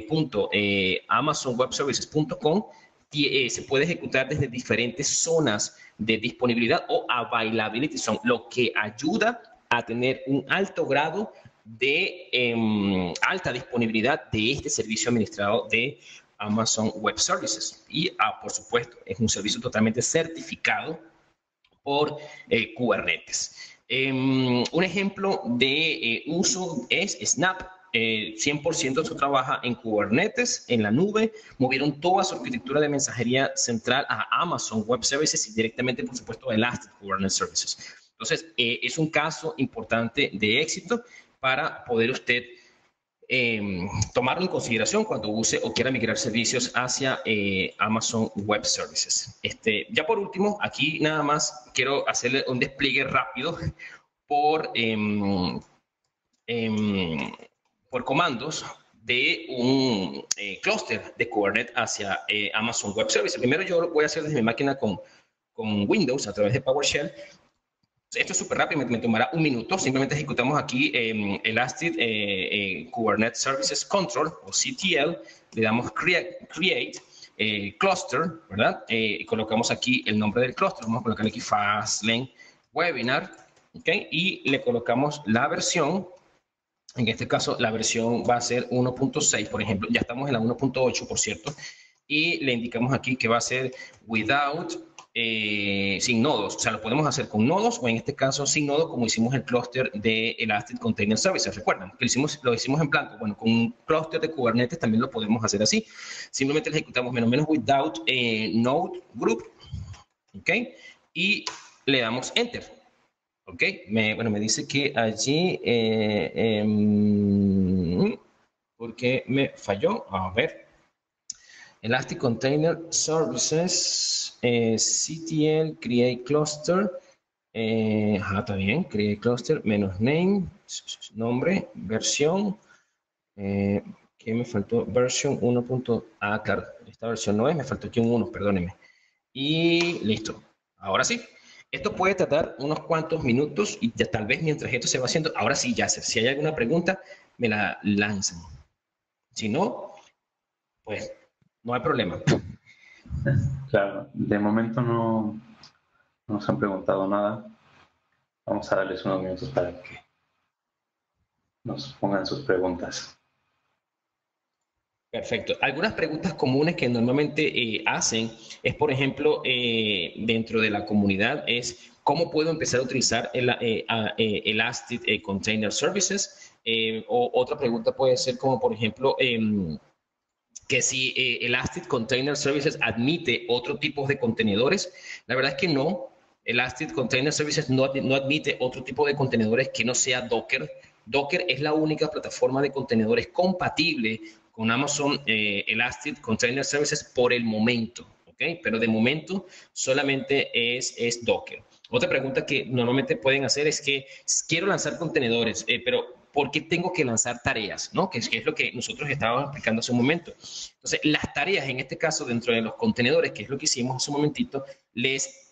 AmazonWebServices.com, se puede ejecutar desde diferentes zonas de disponibilidad o availability zone, lo que ayuda a tener un alto grado de alta disponibilidad de este servicio administrado de Amazon Web Services. Y, por supuesto, es un servicio totalmente certificado por Kubernetes. Un ejemplo de uso es Snap. 100% de su trabaja en Kubernetes, en la nube. Movieron toda su arquitectura de mensajería central a Amazon Web Services y directamente, por supuesto, a Elastic Kubernetes Services. Entonces, es un caso importante de éxito para poder usted tomarlo en consideración cuando use o quiera migrar servicios hacia Amazon Web Services. Ya por último, aquí nada más quiero hacerle un despliegue rápido por comandos de un clúster de Kubernetes hacia Amazon Web Services. Primero yo lo voy a hacer desde mi máquina con Windows a través de PowerShell. Esto es súper rápido, me tomará un minuto. Simplemente ejecutamos aquí Elastic Kubernetes Services Control o CTL. Le damos Create Cluster, ¿verdad? Y colocamos aquí el nombre del clúster. Vamos a colocarle aquí Fastlane Webinar, ¿ok? Y le colocamos la versión. En este caso, la versión va a ser 1.6, por ejemplo. Ya estamos en la 1.8, por cierto. Y le indicamos aquí que va a ser without, sin nodos. O sea, lo podemos hacer con nodos o en este caso sin nodos, como hicimos el clúster de Elastic Container Services. ¿Recuerdan? Que lo hicimos en blanco. Bueno, con un clúster de Kubernetes también lo podemos hacer así. Simplemente le ejecutamos menos without node group. ¿Ok? Y le damos Enter. Ok, bueno, me dice que allí, porque me falló, a ver, Elastic Container Services, CTL, Create Cluster, está bien, Create Cluster, menos name, nombre, versión, ¿qué me faltó? Versión 1. Claro, esta versión no es, me faltó aquí un 1, perdónenme. Y listo, ahora sí. Esto puede tardar unos cuantos minutos y ya, tal vez mientras esto se va haciendo, ahora sí, ya sé, si hay alguna pregunta, me la lanzan. Si no, pues no hay problema. Claro, de momento no nos han preguntado nada. Vamos a darles unos minutos para que nos pongan sus preguntas. Perfecto. Algunas preguntas comunes que normalmente hacen es, por ejemplo, dentro de la comunidad, es cómo puedo empezar a utilizar Elastic Container Services. O otra pregunta puede ser como, por ejemplo, que si Elastic Container Services admite otro tipo de contenedores. La verdad es que no. Elastic Container Services no admite otro tipo de contenedores que no sea Docker. Docker es la única plataforma de contenedores compatible con Amazon Elastic Container Services por el momento, ¿ok? Pero de momento solamente es Docker. Otra pregunta que normalmente pueden hacer es que quiero lanzar contenedores, pero ¿por qué tengo que lanzar tareas? ¿No? Que es lo que nosotros estábamos explicando hace un momento. Entonces, las tareas, en este caso, dentro de los contenedores, que es lo que hicimos hace un momentito, les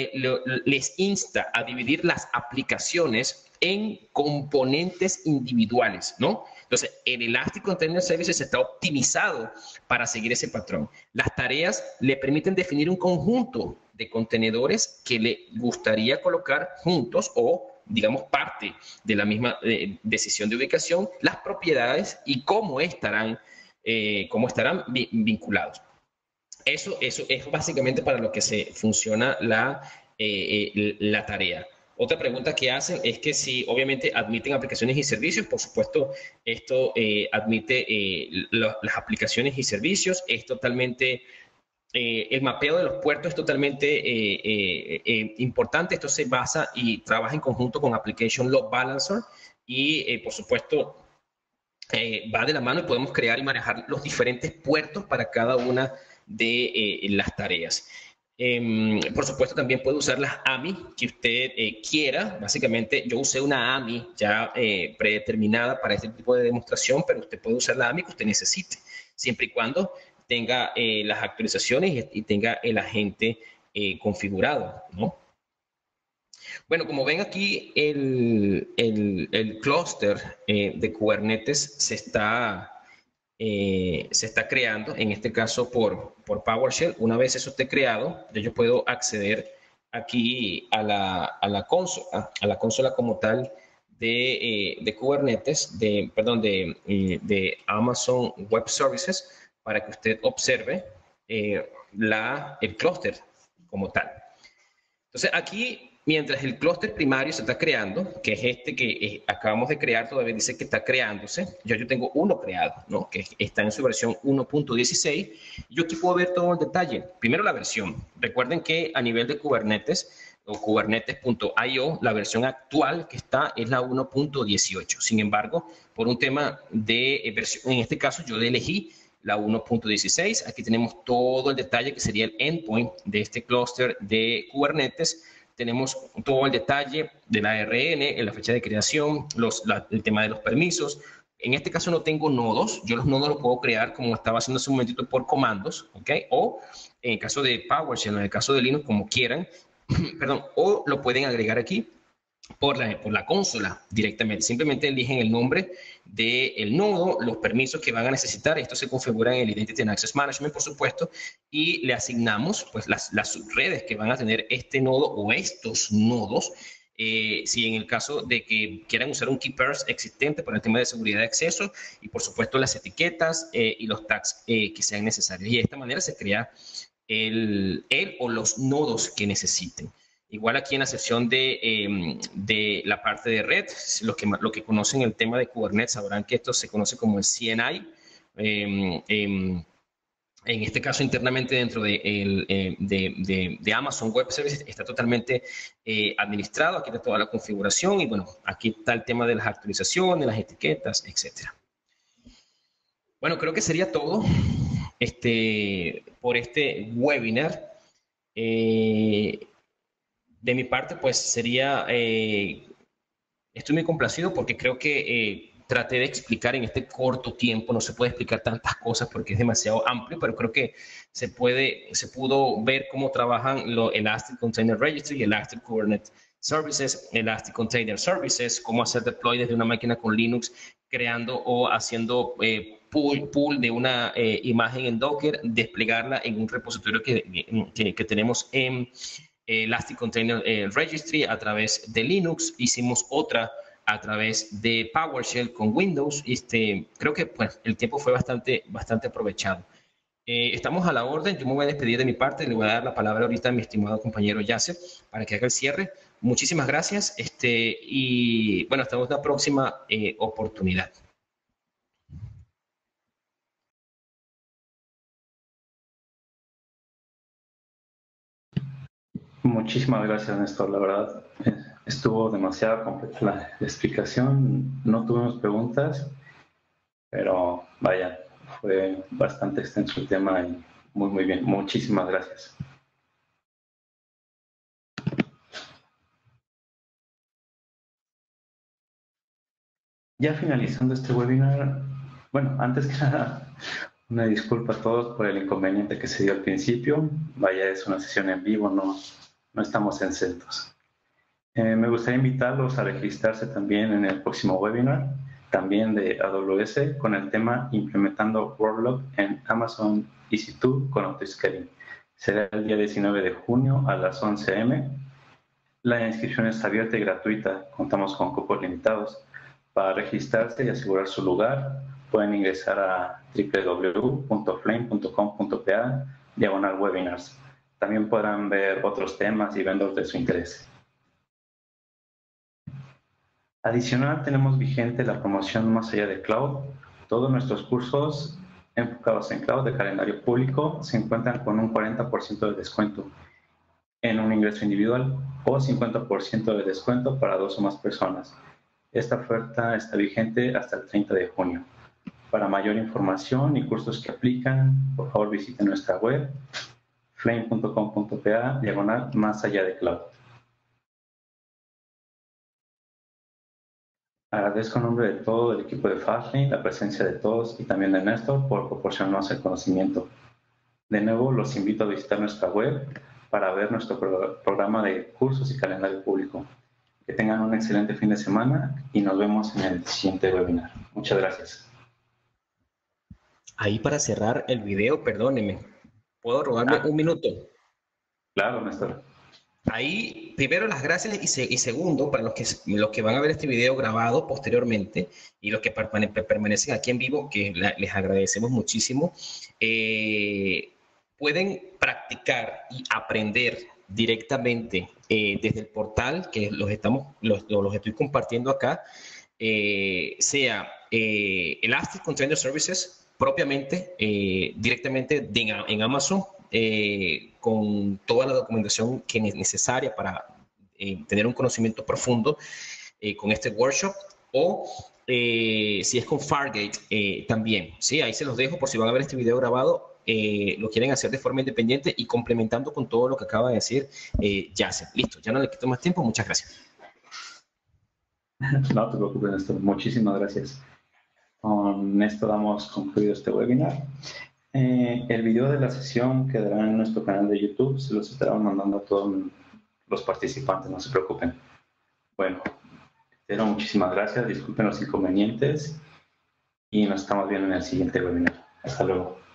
insta a dividir las aplicaciones en componentes individuales, ¿no? Entonces, el Elastic Container Services está optimizado para seguir ese patrón. Las tareas le permiten definir un conjunto de contenedores que le gustaría colocar juntos o, digamos, parte de la misma decisión de ubicación, las propiedades y cómo estarán vinculados. Eso es básicamente para lo que se funciona la tarea. Otra pregunta que hacen es que si obviamente admiten aplicaciones y servicios, por supuesto, esto admite las aplicaciones y servicios, es totalmente, el mapeo de los puertos es totalmente importante, esto se basa y trabaja en conjunto con Application Load Balancer y por supuesto va de la mano y podemos crear y manejar los diferentes puertos para cada una de las tareas. Por supuesto, también puede usar las AMI que usted quiera. Básicamente, yo usé una AMI ya predeterminada para este tipo de demostración, pero usted puede usar la AMI que usted necesite, siempre y cuando tenga las actualizaciones y tenga el agente configurado, ¿no? Bueno, como ven aquí, el clúster de Kubernetes se está creando, en este caso por PowerShell. Una vez eso esté creado, yo puedo acceder aquí a la consola como tal de Kubernetes, de Amazon Web Services, para que usted observe el clúster como tal. Entonces aquí, mientras el clúster primario se está creando, que es este que acabamos de crear, todavía dice que está creándose, yo tengo uno creado, ¿no? Que está en su versión 1.16. Yo aquí puedo ver todo el detalle. Primero la versión. Recuerden que a nivel de Kubernetes o kubernetes.io, la versión actual que está es la 1.18. Sin embargo, por un tema de versión, en este caso yo elegí la 1.16. Aquí tenemos todo el detalle que sería el endpoint de este clúster de Kubernetes. Tenemos todo el detalle de la ARN, la fecha de creación, el tema de los permisos. En este caso no tengo nodos. Yo los nodos los puedo crear como estaba haciendo hace un momentito por comandos, ¿ok? O en el caso de PowerShell, en el caso de Linux, como quieran, perdón, o lo pueden agregar aquí por la consola directamente. Simplemente eligen el nombre del nodo, los permisos que van a necesitar. Esto se configura en el Identity and Access Management, por supuesto, y le asignamos pues, las subredes que van a tener este nodo o estos nodos. Si en el caso de que quieran usar un key pairs existente para el tema de seguridad de acceso y, por supuesto, las etiquetas y los tags que sean necesarios. Y de esta manera se crea el o los nodos que necesiten. Igual aquí en la sección de la parte de red, lo que conocen el tema de Kubernetes sabrán que esto se conoce como el CNI. En este caso, internamente dentro de Amazon Web Services está totalmente administrado. Aquí está toda la configuración y bueno, aquí está el tema de las actualizaciones, las etiquetas, etc. Bueno, creo que sería todo por este webinar. De mi parte, pues sería, estoy muy complacido porque creo que traté de explicar en este corto tiempo. No se puede explicar tantas cosas porque es demasiado amplio, pero creo que se pudo ver cómo trabajan el Elastic Container Registry, Elastic Kubernetes Services, Elastic Container Services, cómo hacer deploy desde una máquina con Linux, creando o haciendo pool de una imagen en Docker, desplegarla en un repositorio que tenemos en Elastic Container Registry a través de Linux. Hicimos otra a través de PowerShell con Windows. Creo que pues, el tiempo fue bastante aprovechado. Estamos a la orden. Yo me voy a despedir de mi parte. Le voy a dar la palabra ahorita a mi estimado compañero Yasser para que haga el cierre. Muchísimas gracias y bueno, hasta una próxima oportunidad. Muchísimas gracias, Néstor. La verdad, estuvo demasiado completa la explicación. No tuvimos preguntas, pero vaya, fue bastante extenso el tema y muy bien. Muchísimas gracias. Ya finalizando este webinar, bueno, antes que nada, una disculpa a todos por el inconveniente que se dio al principio. Vaya, es una sesión en vivo, no estamos en CentOS. Me gustaría invitarlos a registrarse también en el próximo webinar, también de AWS, con el tema Implementando Workload en Amazon EC2 con Autoscaling. Será el día 19 de junio a las 11 a.m. La inscripción es abierta y gratuita. Contamos con cupos limitados. Para registrarse y asegurar su lugar, pueden ingresar a www.flame.com.pa/webinars. También podrán ver otros temas y vendors de su interés. Adicional, tenemos vigente la promoción Más Allá de Cloud. Todos nuestros cursos enfocados en cloud de calendario público se encuentran con un 40% de descuento en un ingreso individual o 50% de descuento para 2 o más personas. Esta oferta está vigente hasta el 30 de junio. Para mayor información y cursos que aplican, por favor visiten nuestra web flame.com.pa/más allá de cloud. Agradezco en nombre de todo el equipo de Fastlane la presencia de todos y también de Néstor por proporcionarnos el conocimiento. De nuevo, los invito a visitar nuestra web para ver nuestro programa de cursos y calendario público. Que tengan un excelente fin de semana y nos vemos en el siguiente webinar. Muchas gracias. Ahí para cerrar el video, perdóneme, ¿puedo robarme un minuto? Claro, Néstor. Ahí, primero, las gracias y segundo, para los que van a ver este video grabado posteriormente y los que permanecen aquí en vivo, que les agradecemos muchísimo, pueden practicar y aprender directamente desde el portal que los estoy compartiendo acá, sea Elastic Container Services propiamente, directamente en Amazon, con toda la documentación que es necesaria para tener un conocimiento profundo con este workshop, o si es con Fargate también, ¿sí? Ahí se los dejo por si van a ver este video grabado, lo quieren hacer de forma independiente y complementando con todo lo que acaba de decir Yasser. Listo, ya no le quito más tiempo, muchas gracias. No te preocupes, Néstor, muchísimas gracias. Con esto damos concluido este webinar. El video de la sesión quedará en nuestro canal de YouTube, se los estarán mandando a todos los participantes, no se preocupen. Bueno, muchísimas gracias, disculpen los inconvenientes y nos estamos viendo en el siguiente webinar. Hasta luego.